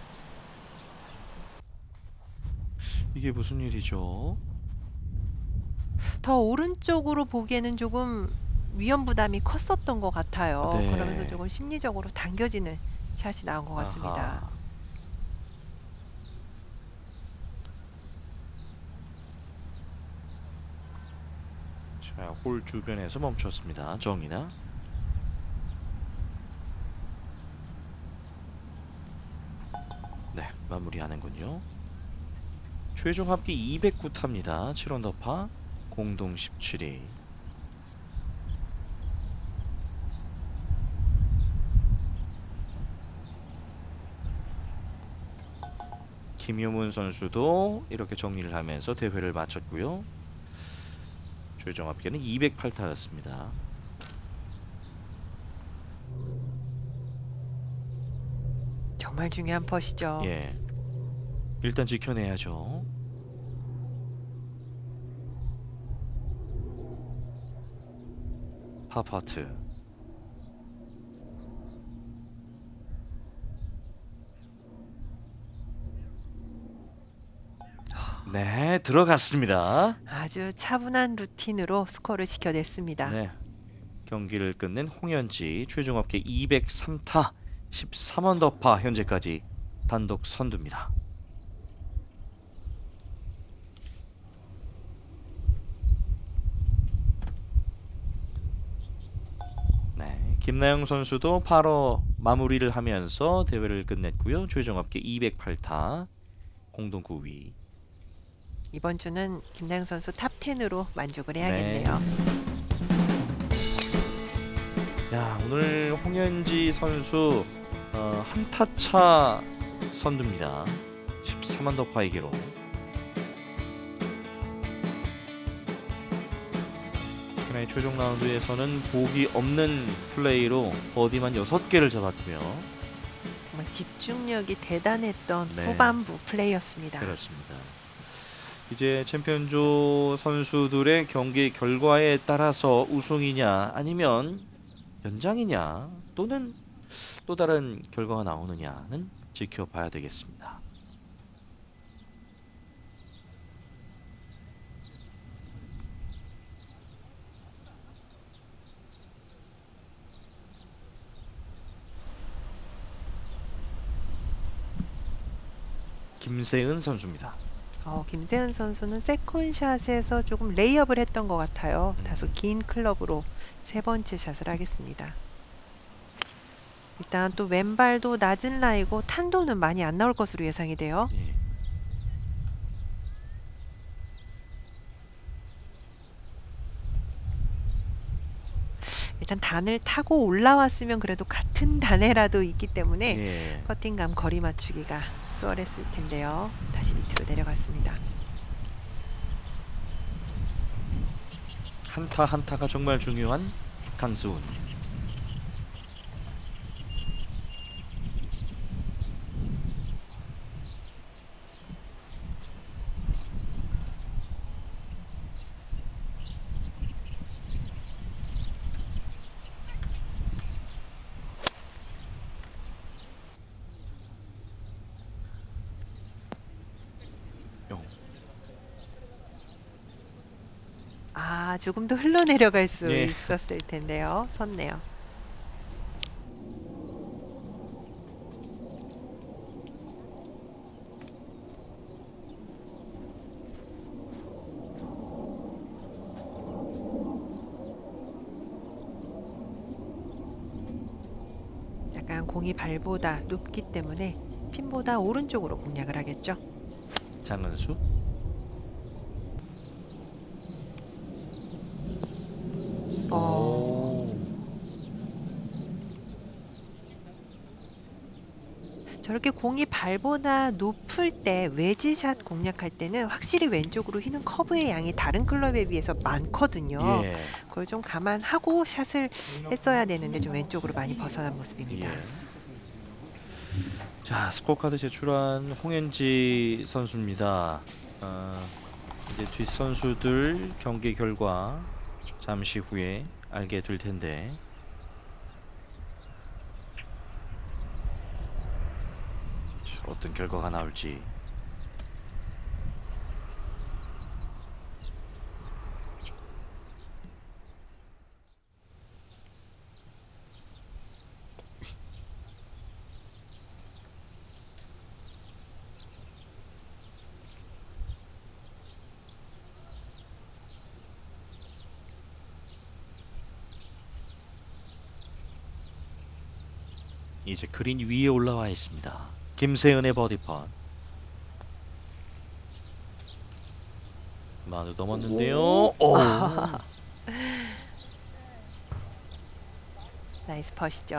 이게 무슨 일이죠? 더 오른쪽으로 보기에는 조금 위험 부담이 컸었던 것 같아요. 네. 그러면서 조금 심리적으로 당겨지는 샷이 나온 것 같습니다. 아하. 자, 홀 주변에서 멈췄습니다. 정이나. 네, 마무리하는군요. 최종 합계 이백구 타입니다. 칠 언더파, 공동 십칠 위. 김효문 선수도 이렇게 정리를 하면서 대회를 마쳤고요. 최종 합계는 이백팔 타였습니다. 정말 중요한 퍼시죠. 예, 일단 지켜내야죠. 파파트. 네, 들어갔습니다. 아주 차분한 루틴으로 스코어를 지켜냈습니다. 네, 경기를 끝낸 홍현지 최종 합계 이백삼 타, 십삼 언더파, 현재까지 단독 선두입니다. 네, 김나영 선수도 바로 마무리를 하면서 대회를 끝냈고요. 최종 합계 이백팔 타, 공동 구 위. 이번 주는 김나영 선수 탑 텐으로 만족을 네. 해야겠네요. 야, 오늘 홍현지 선수 어, 한타차 선두입니다. 십삼 언더파의 기록. 특히나 최종 라운드에서는 보기 없는 플레이로 버디만 여섯 개를 잡았고요. 정말 집중력이 대단했던 네. 후반부 플레이였습니다. 그렇습니다. 이제 챔피언조 선수들의 경기 결과에 따라서 우승이냐 아니면 연장이냐 또는 또 다른 결과가 나오느냐는 지켜봐야 되겠습니다. 김세은 선수입니다. 어, 김세은 선수는 세컨샷에서 조금 레이업을 했던 것 같아요. 음. 다소 긴 클럽으로 세 번째 샷을 하겠습니다. 일단 또 왼발도 낮은 라이고 탄도는 많이 안 나올 것으로 예상이 돼요. 예. 일단 단을 타고 올라왔으면 그래도 같은 단에라도 있기 때문에 예. 퍼팅감 거리 맞추기가 수월했을 텐데요. 다시 밑으로 내려갔습니다. 한타 한타가 정말 중요한 강수훈. 아, 조금 더 흘러내려갈 수 예. 있었을 텐데요. 섰네요. 약간 공이 발보다 높기 때문에 핀보다 오른쪽으로 공략을 하겠죠. 장은수. 어, 저렇게 공이 발보다 높을 때 웨지샷 공략할 때는 확실히 왼쪽으로 휘는 커브의 양이 다른 클럽에 비해서 많거든요. 예. 그걸 좀 감안하고 샷을 했어야 되는데 좀 왼쪽으로 많이 벗어난 모습입니다. 예. 자, 스코어 카드 제출한 홍현지 선수입니다. 어, 이제 뒷 선수들 경기 결과 잠시 후에 알게 될 텐데 어떤 결과가 나올지. 이제 그린 위에 올라와 있습니다. 김세은의 버디팟. 만우 넘었는데요. 오. 나이스 퍼시죠.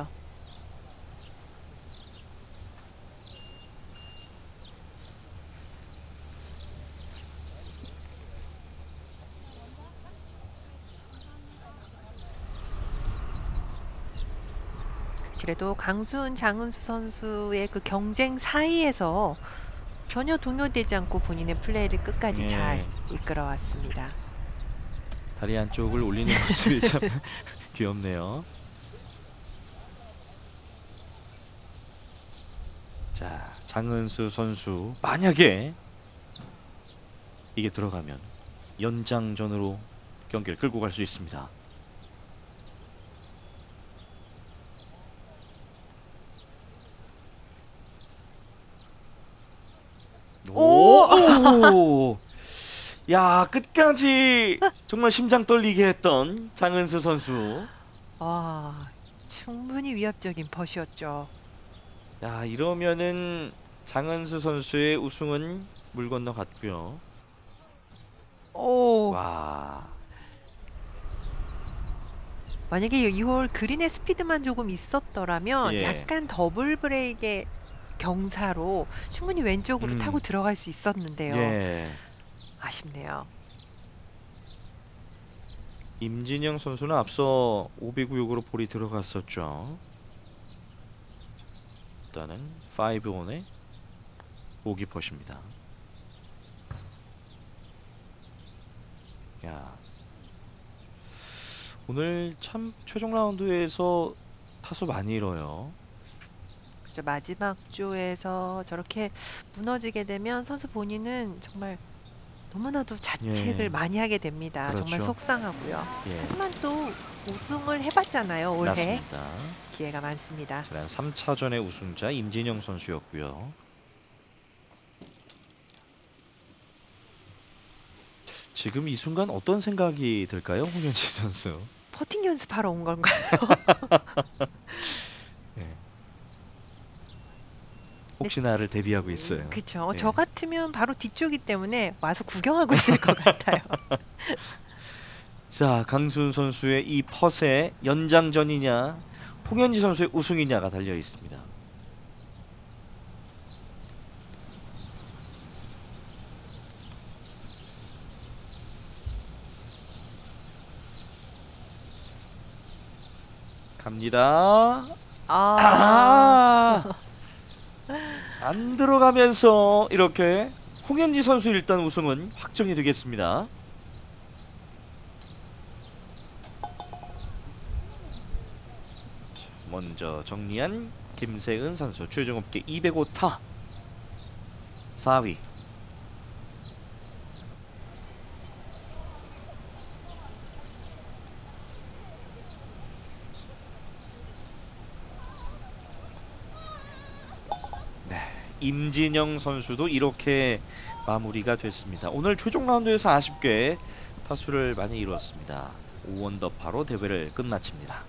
그래도 강수은, 장은수 선수의 그 경쟁 사이에서 전혀 동요되지 않고 본인의 플레이를 끝까지 네. 잘 이끌어왔습니다. 다리 한쪽을 올리는 모습이 참 귀엽네요. 자, 장은수 선수 만약에 이게 들어가면 연장전으로 경기를 끌고 갈 수 있습니다. 오! 오! 야, 끝까지 정말 심장 떨리게 했던 장은수 선수. 아, 충분히 위협적인 퍼시였죠. 야, 이러면은 장은수 선수의 우승은 물 건너 갔고요. 오. 와. 만약에 이 홀 그린의 스피드만 조금 있었더라면 예. 약간 더블 브레이크의 경사로 충분히 왼쪽으로 음. 타고 들어갈 수 있었는데요. 예. 아쉽네요. 임진영 선수는 앞서 오비구역으로 볼이 들어갔었죠. 일단은 파이브 온의 보기 퍼십니다. 야, 오늘 참 최종 라운드에서 타수 많이 잃어요. 그래서 마지막 조에서 저렇게 무너지게 되면 선수 본인은 정말 너무나도 자책을 예. 많이 하게 됩니다. 정말 그렇죠. 속상하고요. 예, 하지만 또 우승을 해봤잖아요. 올해 맞습니다. 기회가 많습니다. 지난 삼 차전의 우승자 임진영 선수였고요. 지금 이 순간 어떤 생각이 들까요, 홍현지 선수? 퍼팅 연습하러 온 건가요? 예. 혹시 나를 대비하고 있어요. 그렇죠. 예. 저 같으면 바로 뒤쪽이기 때문에 와서 구경하고 있을 것 같아요. 자, 강수은 선수의 이 펫의 연장전이냐, 홍현지 선수의 우승이냐가 달려 있습니다. 갑니다. 아, 아, 안 들어가면서 이렇게 홍현지 선수 일단 우승은 확정이 되겠습니다. 먼저 정리한 김세은 선수 최종 합계 이백오 타 사 위. 네, 임진영 선수도 이렇게 마무리가 됐습니다. 오늘 최종 라운드에서 아쉽게 타수를 많이 이뤘습니다. 오 언더파로 대회를 끝마칩니다.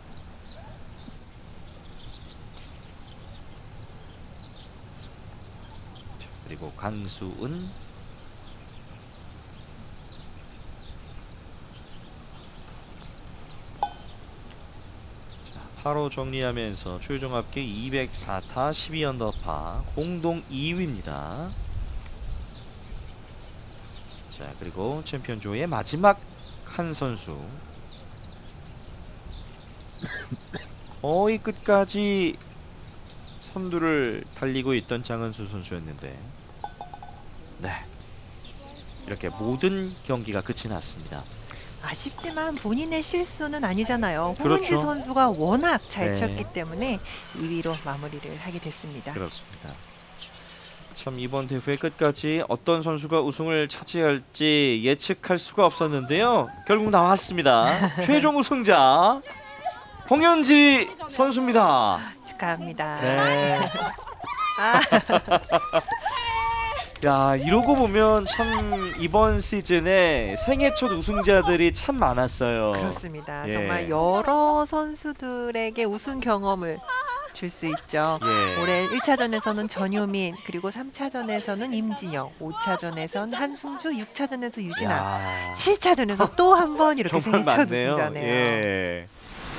그리고 강수은 자, 파로 정리하면서 최종 합계 이백사 타 십이 언더파 공동 이 위입니다. 자, 그리고 챔피언 조의 마지막 한 선수 거의 끝까지 선두를 달리고 있던 장은수 선수였는데, 네, 이렇게 모든 경기가 끝이 났습니다. 아쉽지만 본인의 실수는 아니잖아요. 그렇죠. 홍은지 선수가 워낙 잘 네. 쳤기 때문에 이 위로 마무리를 하게 됐습니다. 그렇습니다. 참 이번 대회 끝까지 어떤 선수가 우승을 차지할지 예측할 수가 없었는데요. 결국 나왔습니다. 최종 우승자 홍현지 선수입니다. 축하합니다. 네. 아, 야, 이러고 보면 참 이번 시즌에 생애 첫 우승자들이 참 많았어요. 그렇습니다. 예. 정말 여러 선수들에게 우승 경험을 줄 수 있죠. 예. 올해 일 차전에서는 전효민, 그리고 삼 차전에서는 임진영, 오 차전에선 한승주, 육 차전에서 유진아, 야, 칠 차전에서 또 한 번 이렇게 정말 생애 첫 많네요. 우승자네요. 예.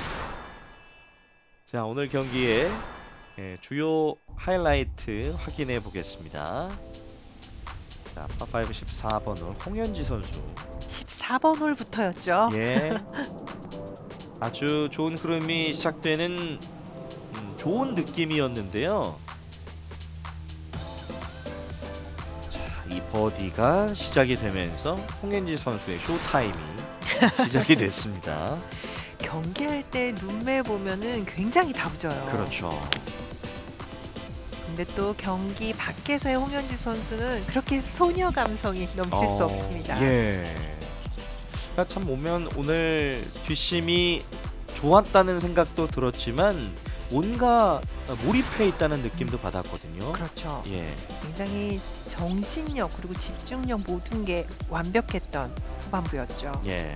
자, 오늘 경기의 예, 주요 하이라이트 확인해 보겠습니다. 자, 파파이브 십사 번 홀 홍현지 선수. 십사 번 홀부터였죠. 예. 아주 좋은 흐름이 시작되는 음, 좋은 느낌이었는데요. 자, 이 버디가 시작이 되면서 홍현지 선수의 쇼타임이 시작이 됐습니다. 경기할 때 눈매 보면은 굉장히 다부져요. 그렇죠. 근데 또 경기 밖에서의 홍현지 선수는 그렇게 소녀 감성이 넘칠 수 어, 없습니다. 예. 그러니까 참 보면 오늘 뒷심이 좋았다는 생각도 들었지만 뭔가 몰입해 있다는 느낌도 받았거든요. 그렇죠. 예. 굉장히 정신력 그리고 집중력 모든 게 완벽했던 후반부였죠. 예.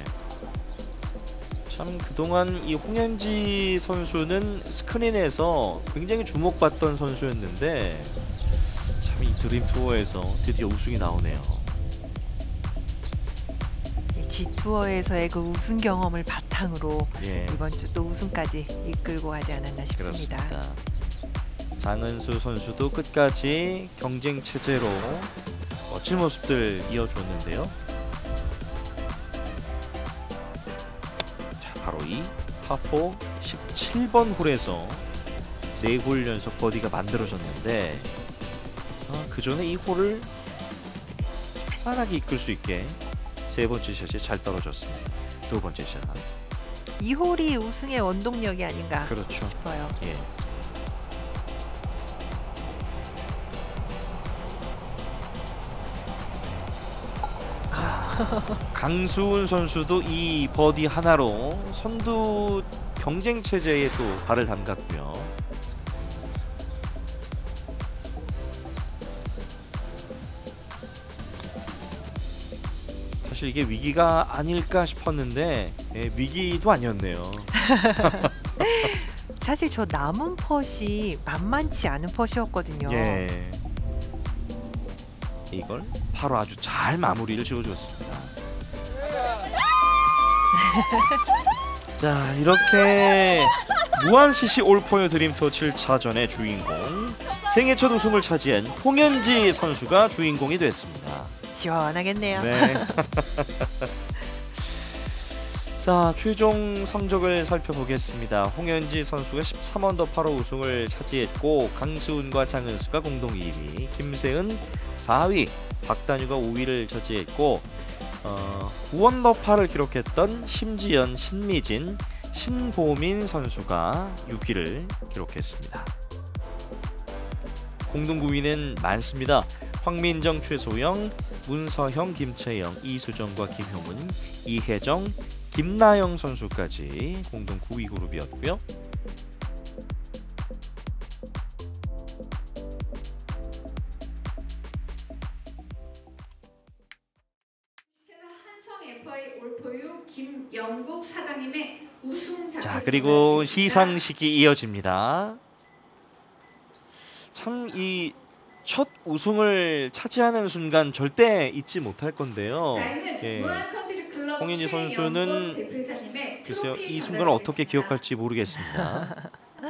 참 그동안 이 홍현지 선수는 스크린에서 굉장히 주목받던 선수였는데 참 이 드림 투어에서 드디어 우승이 나오네요. 이 G투어에서의 그 우승 경험을 바탕으로 예. 이번 주 또 우승까지 이끌고 가지 않았나 싶습니다. 그렇습니다. 장은수 선수도 끝까지 경쟁 체제로 멋진 모습들 이어줬는데요. 자, 바로 이 파포 십칠 번 홀에서 네 홀 연속 버디가 만들어졌는데 아, 그 전에 이 홀을 편안하게 이끌 수 있게 세 번째 샷이 잘 떨어졌습니다. 두 번째 샷. 이 홀이 우승의 원동력이 아닌가 그렇죠. 싶어요. 예. 강수훈 선수도 이 버디 하나로 선두 경쟁 체제에 또 발을 담갔고요. 사실 이게 위기가 아닐까 싶었는데 예, 위기도 아니었네요. 사실 저 남은 펫이 만만치 않은 펫이었거든요. 예. 이걸 바로 아주 잘 마무리를 지어줬습니다. 자, 이렇게 무한 씨씨 올포유 드림투어 칠 차전의 주인공 생애 첫 우승을 차지한 홍현지 선수가 주인공이 됐습니다. 시원하겠네요. 네. 자, 최종 성적을 살펴보겠습니다. 홍현지 선수가 십삼 언더파로 우승을 차지했고 강수훈과 장은수가 공동 이 위, 김세은 사 위, 박단유가 오 위를 차지했고 어, 구 언더파를 기록했던 심지연, 신미진, 신보민 선수가 육 위를 기록했습니다. 공동 구 위는 많습니다. 황민정, 최소영, 문서형, 김채영, 이수정과 김효문, 이혜정, 김나영 선수까지 공동 구 위 그룹이었고요. 한성 에프아이 올포유 김영국 사장님의 우승 자켓. 자, 그리고 시상식이 이어집니다. 참 이 첫 우승을 차지하는 순간 절대 잊지 못할 건데요. 예. 홍인지 선수는 글쎄요, 이 순간을 어떻게 기억할지 모르겠습니다.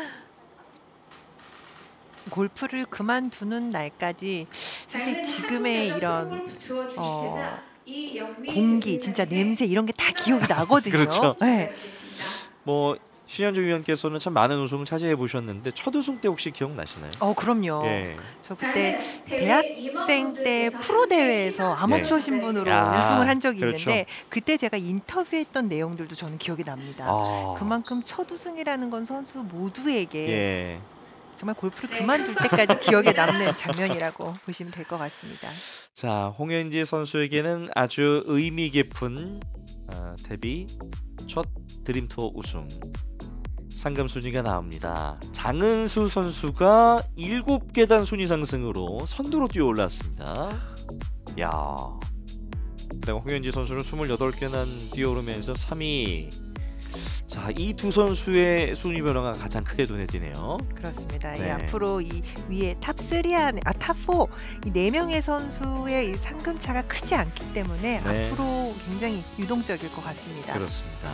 골프를 그만두는 날까지 사실 지금의 이런 어, 공기, 진짜 냄새 이런 게 다 기억이 나거든요. 그렇죠. 네. 뭐 신현주 위원께서는 참 많은 우승을 차지해 보셨는데 첫 우승 때 혹시 기억나시나요? 어, 그럼요. 예. 저 그때 대학생 때 프로 대회에서 아마추어 신분으로 야, 우승을 한 적이 그렇죠. 있는데 그때 제가 인터뷰했던 내용들도 저는 기억이 납니다. 아. 그만큼 첫 우승이라는 건 선수 모두에게 예. 정말 골프를 그만둘 때까지 기억에 남는 장면이라고 보시면 될 것 같습니다. 자, 홍현지 선수에게는 아주 의미 깊은 어, 데뷔 첫 드림 투어 우승 상금 순위가 나옵니다. 장은수 선수가 일곱 계단 순위 상승으로 선두로 뛰어올랐습니다. 야, 그리고 홍현지 선수는 스물여덟 계단 뛰어오르면서 삼 위. 자, 이 두 선수의 순위 변화가 가장 크게 눈에 띄네요. 그렇습니다. 네. 이 앞으로 이 위에 탑삼 안에 아 탑사 이 네 명의 선수의 이 상금 차가 크지 않기 때문에 네. 앞으로 굉장히 유동적일 것 같습니다. 그렇습니다.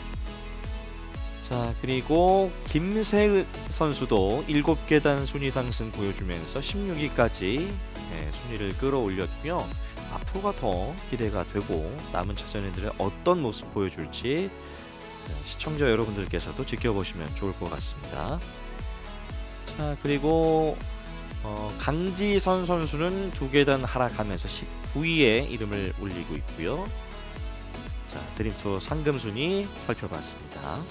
자, 그리고 김세은 선수도 일곱 계단 순위 상승 보여주면서 십육 위까지 네, 순위를 끌어올렸고요. 앞으로가 더 기대가 되고 남은 차전인들의 어떤 모습 보여줄지 시청자 여러분들께서도 지켜보시면 좋을 것 같습니다. 자, 그리고 어, 강지선 선수는 두 계단 하락하면서 십구 위에 이름을 올리고 있고요. 자, 드림투어 상금 순위 살펴봤습니다.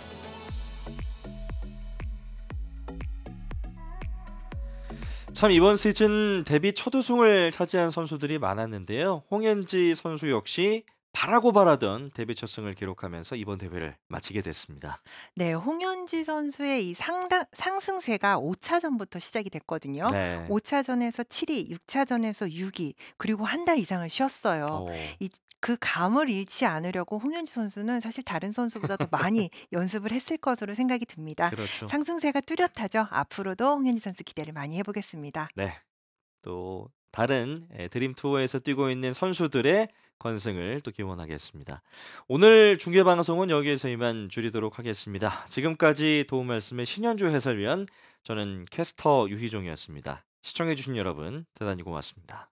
참 이번 시즌 데뷔 첫 우승을 차지한 선수들이 많았는데요. 홍현지 선수 역시 바라고 바라던 데뷔 첫 승을 기록하면서 이번 대회를 마치게 됐습니다. 네, 홍현지 선수의 이 상당, 상승세가 오 차전부터 시작이 됐거든요. 네. 오 차전에서 칠 위, 육 차전에서 육 위, 그리고 한 달 이상을 쉬었어요. 어, 이, 그 감을 잃지 않으려고 홍현지 선수는 사실 다른 선수보다 더 많이 연습을 했을 것으로 생각이 듭니다. 그렇죠. 상승세가 뚜렷하죠. 앞으로도 홍현지 선수 기대를 많이 해보겠습니다. 네. 또 다른 예, 드림 투어에서 뛰고 있는 선수들의 건승을 또 기원하겠습니다. 오늘 중계 방송은 여기에서 이만 줄이도록 하겠습니다. 지금까지 도움 말씀의 신현주 해설위원, 저는 캐스터 유희종이었습니다. 시청해주신 여러분 대단히 고맙습니다.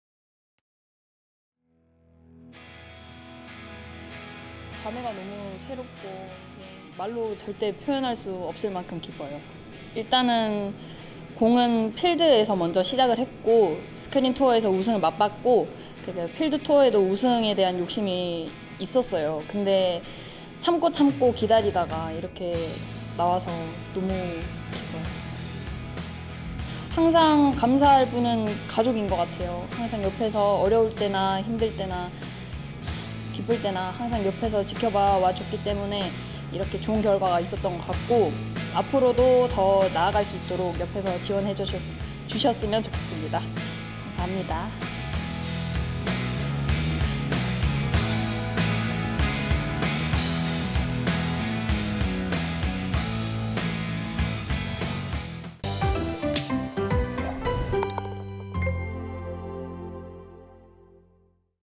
감회가 너무 새롭고 네, 말로 절대 표현할 수 없을 만큼 기뻐요. 일단은 공은 필드에서 먼저 시작을 했고 스크린 투어에서 우승을 맛봤고 그 필드 투어에도 우승에 대한 욕심이 있었어요. 근데 참고 참고 기다리다가 이렇게 나와서 너무 기뻐요. 항상 감사할 분은 가족인 것 같아요. 항상 옆에서 어려울 때나 힘들 때나 기쁠 때나 항상 옆에서 지켜봐 와줬기 때문에 이렇게 좋은 결과가 있었던 것 같고 앞으로도 더 나아갈 수 있도록 옆에서 지원해 주셨, 주셨으면 좋겠습니다. 감사합니다.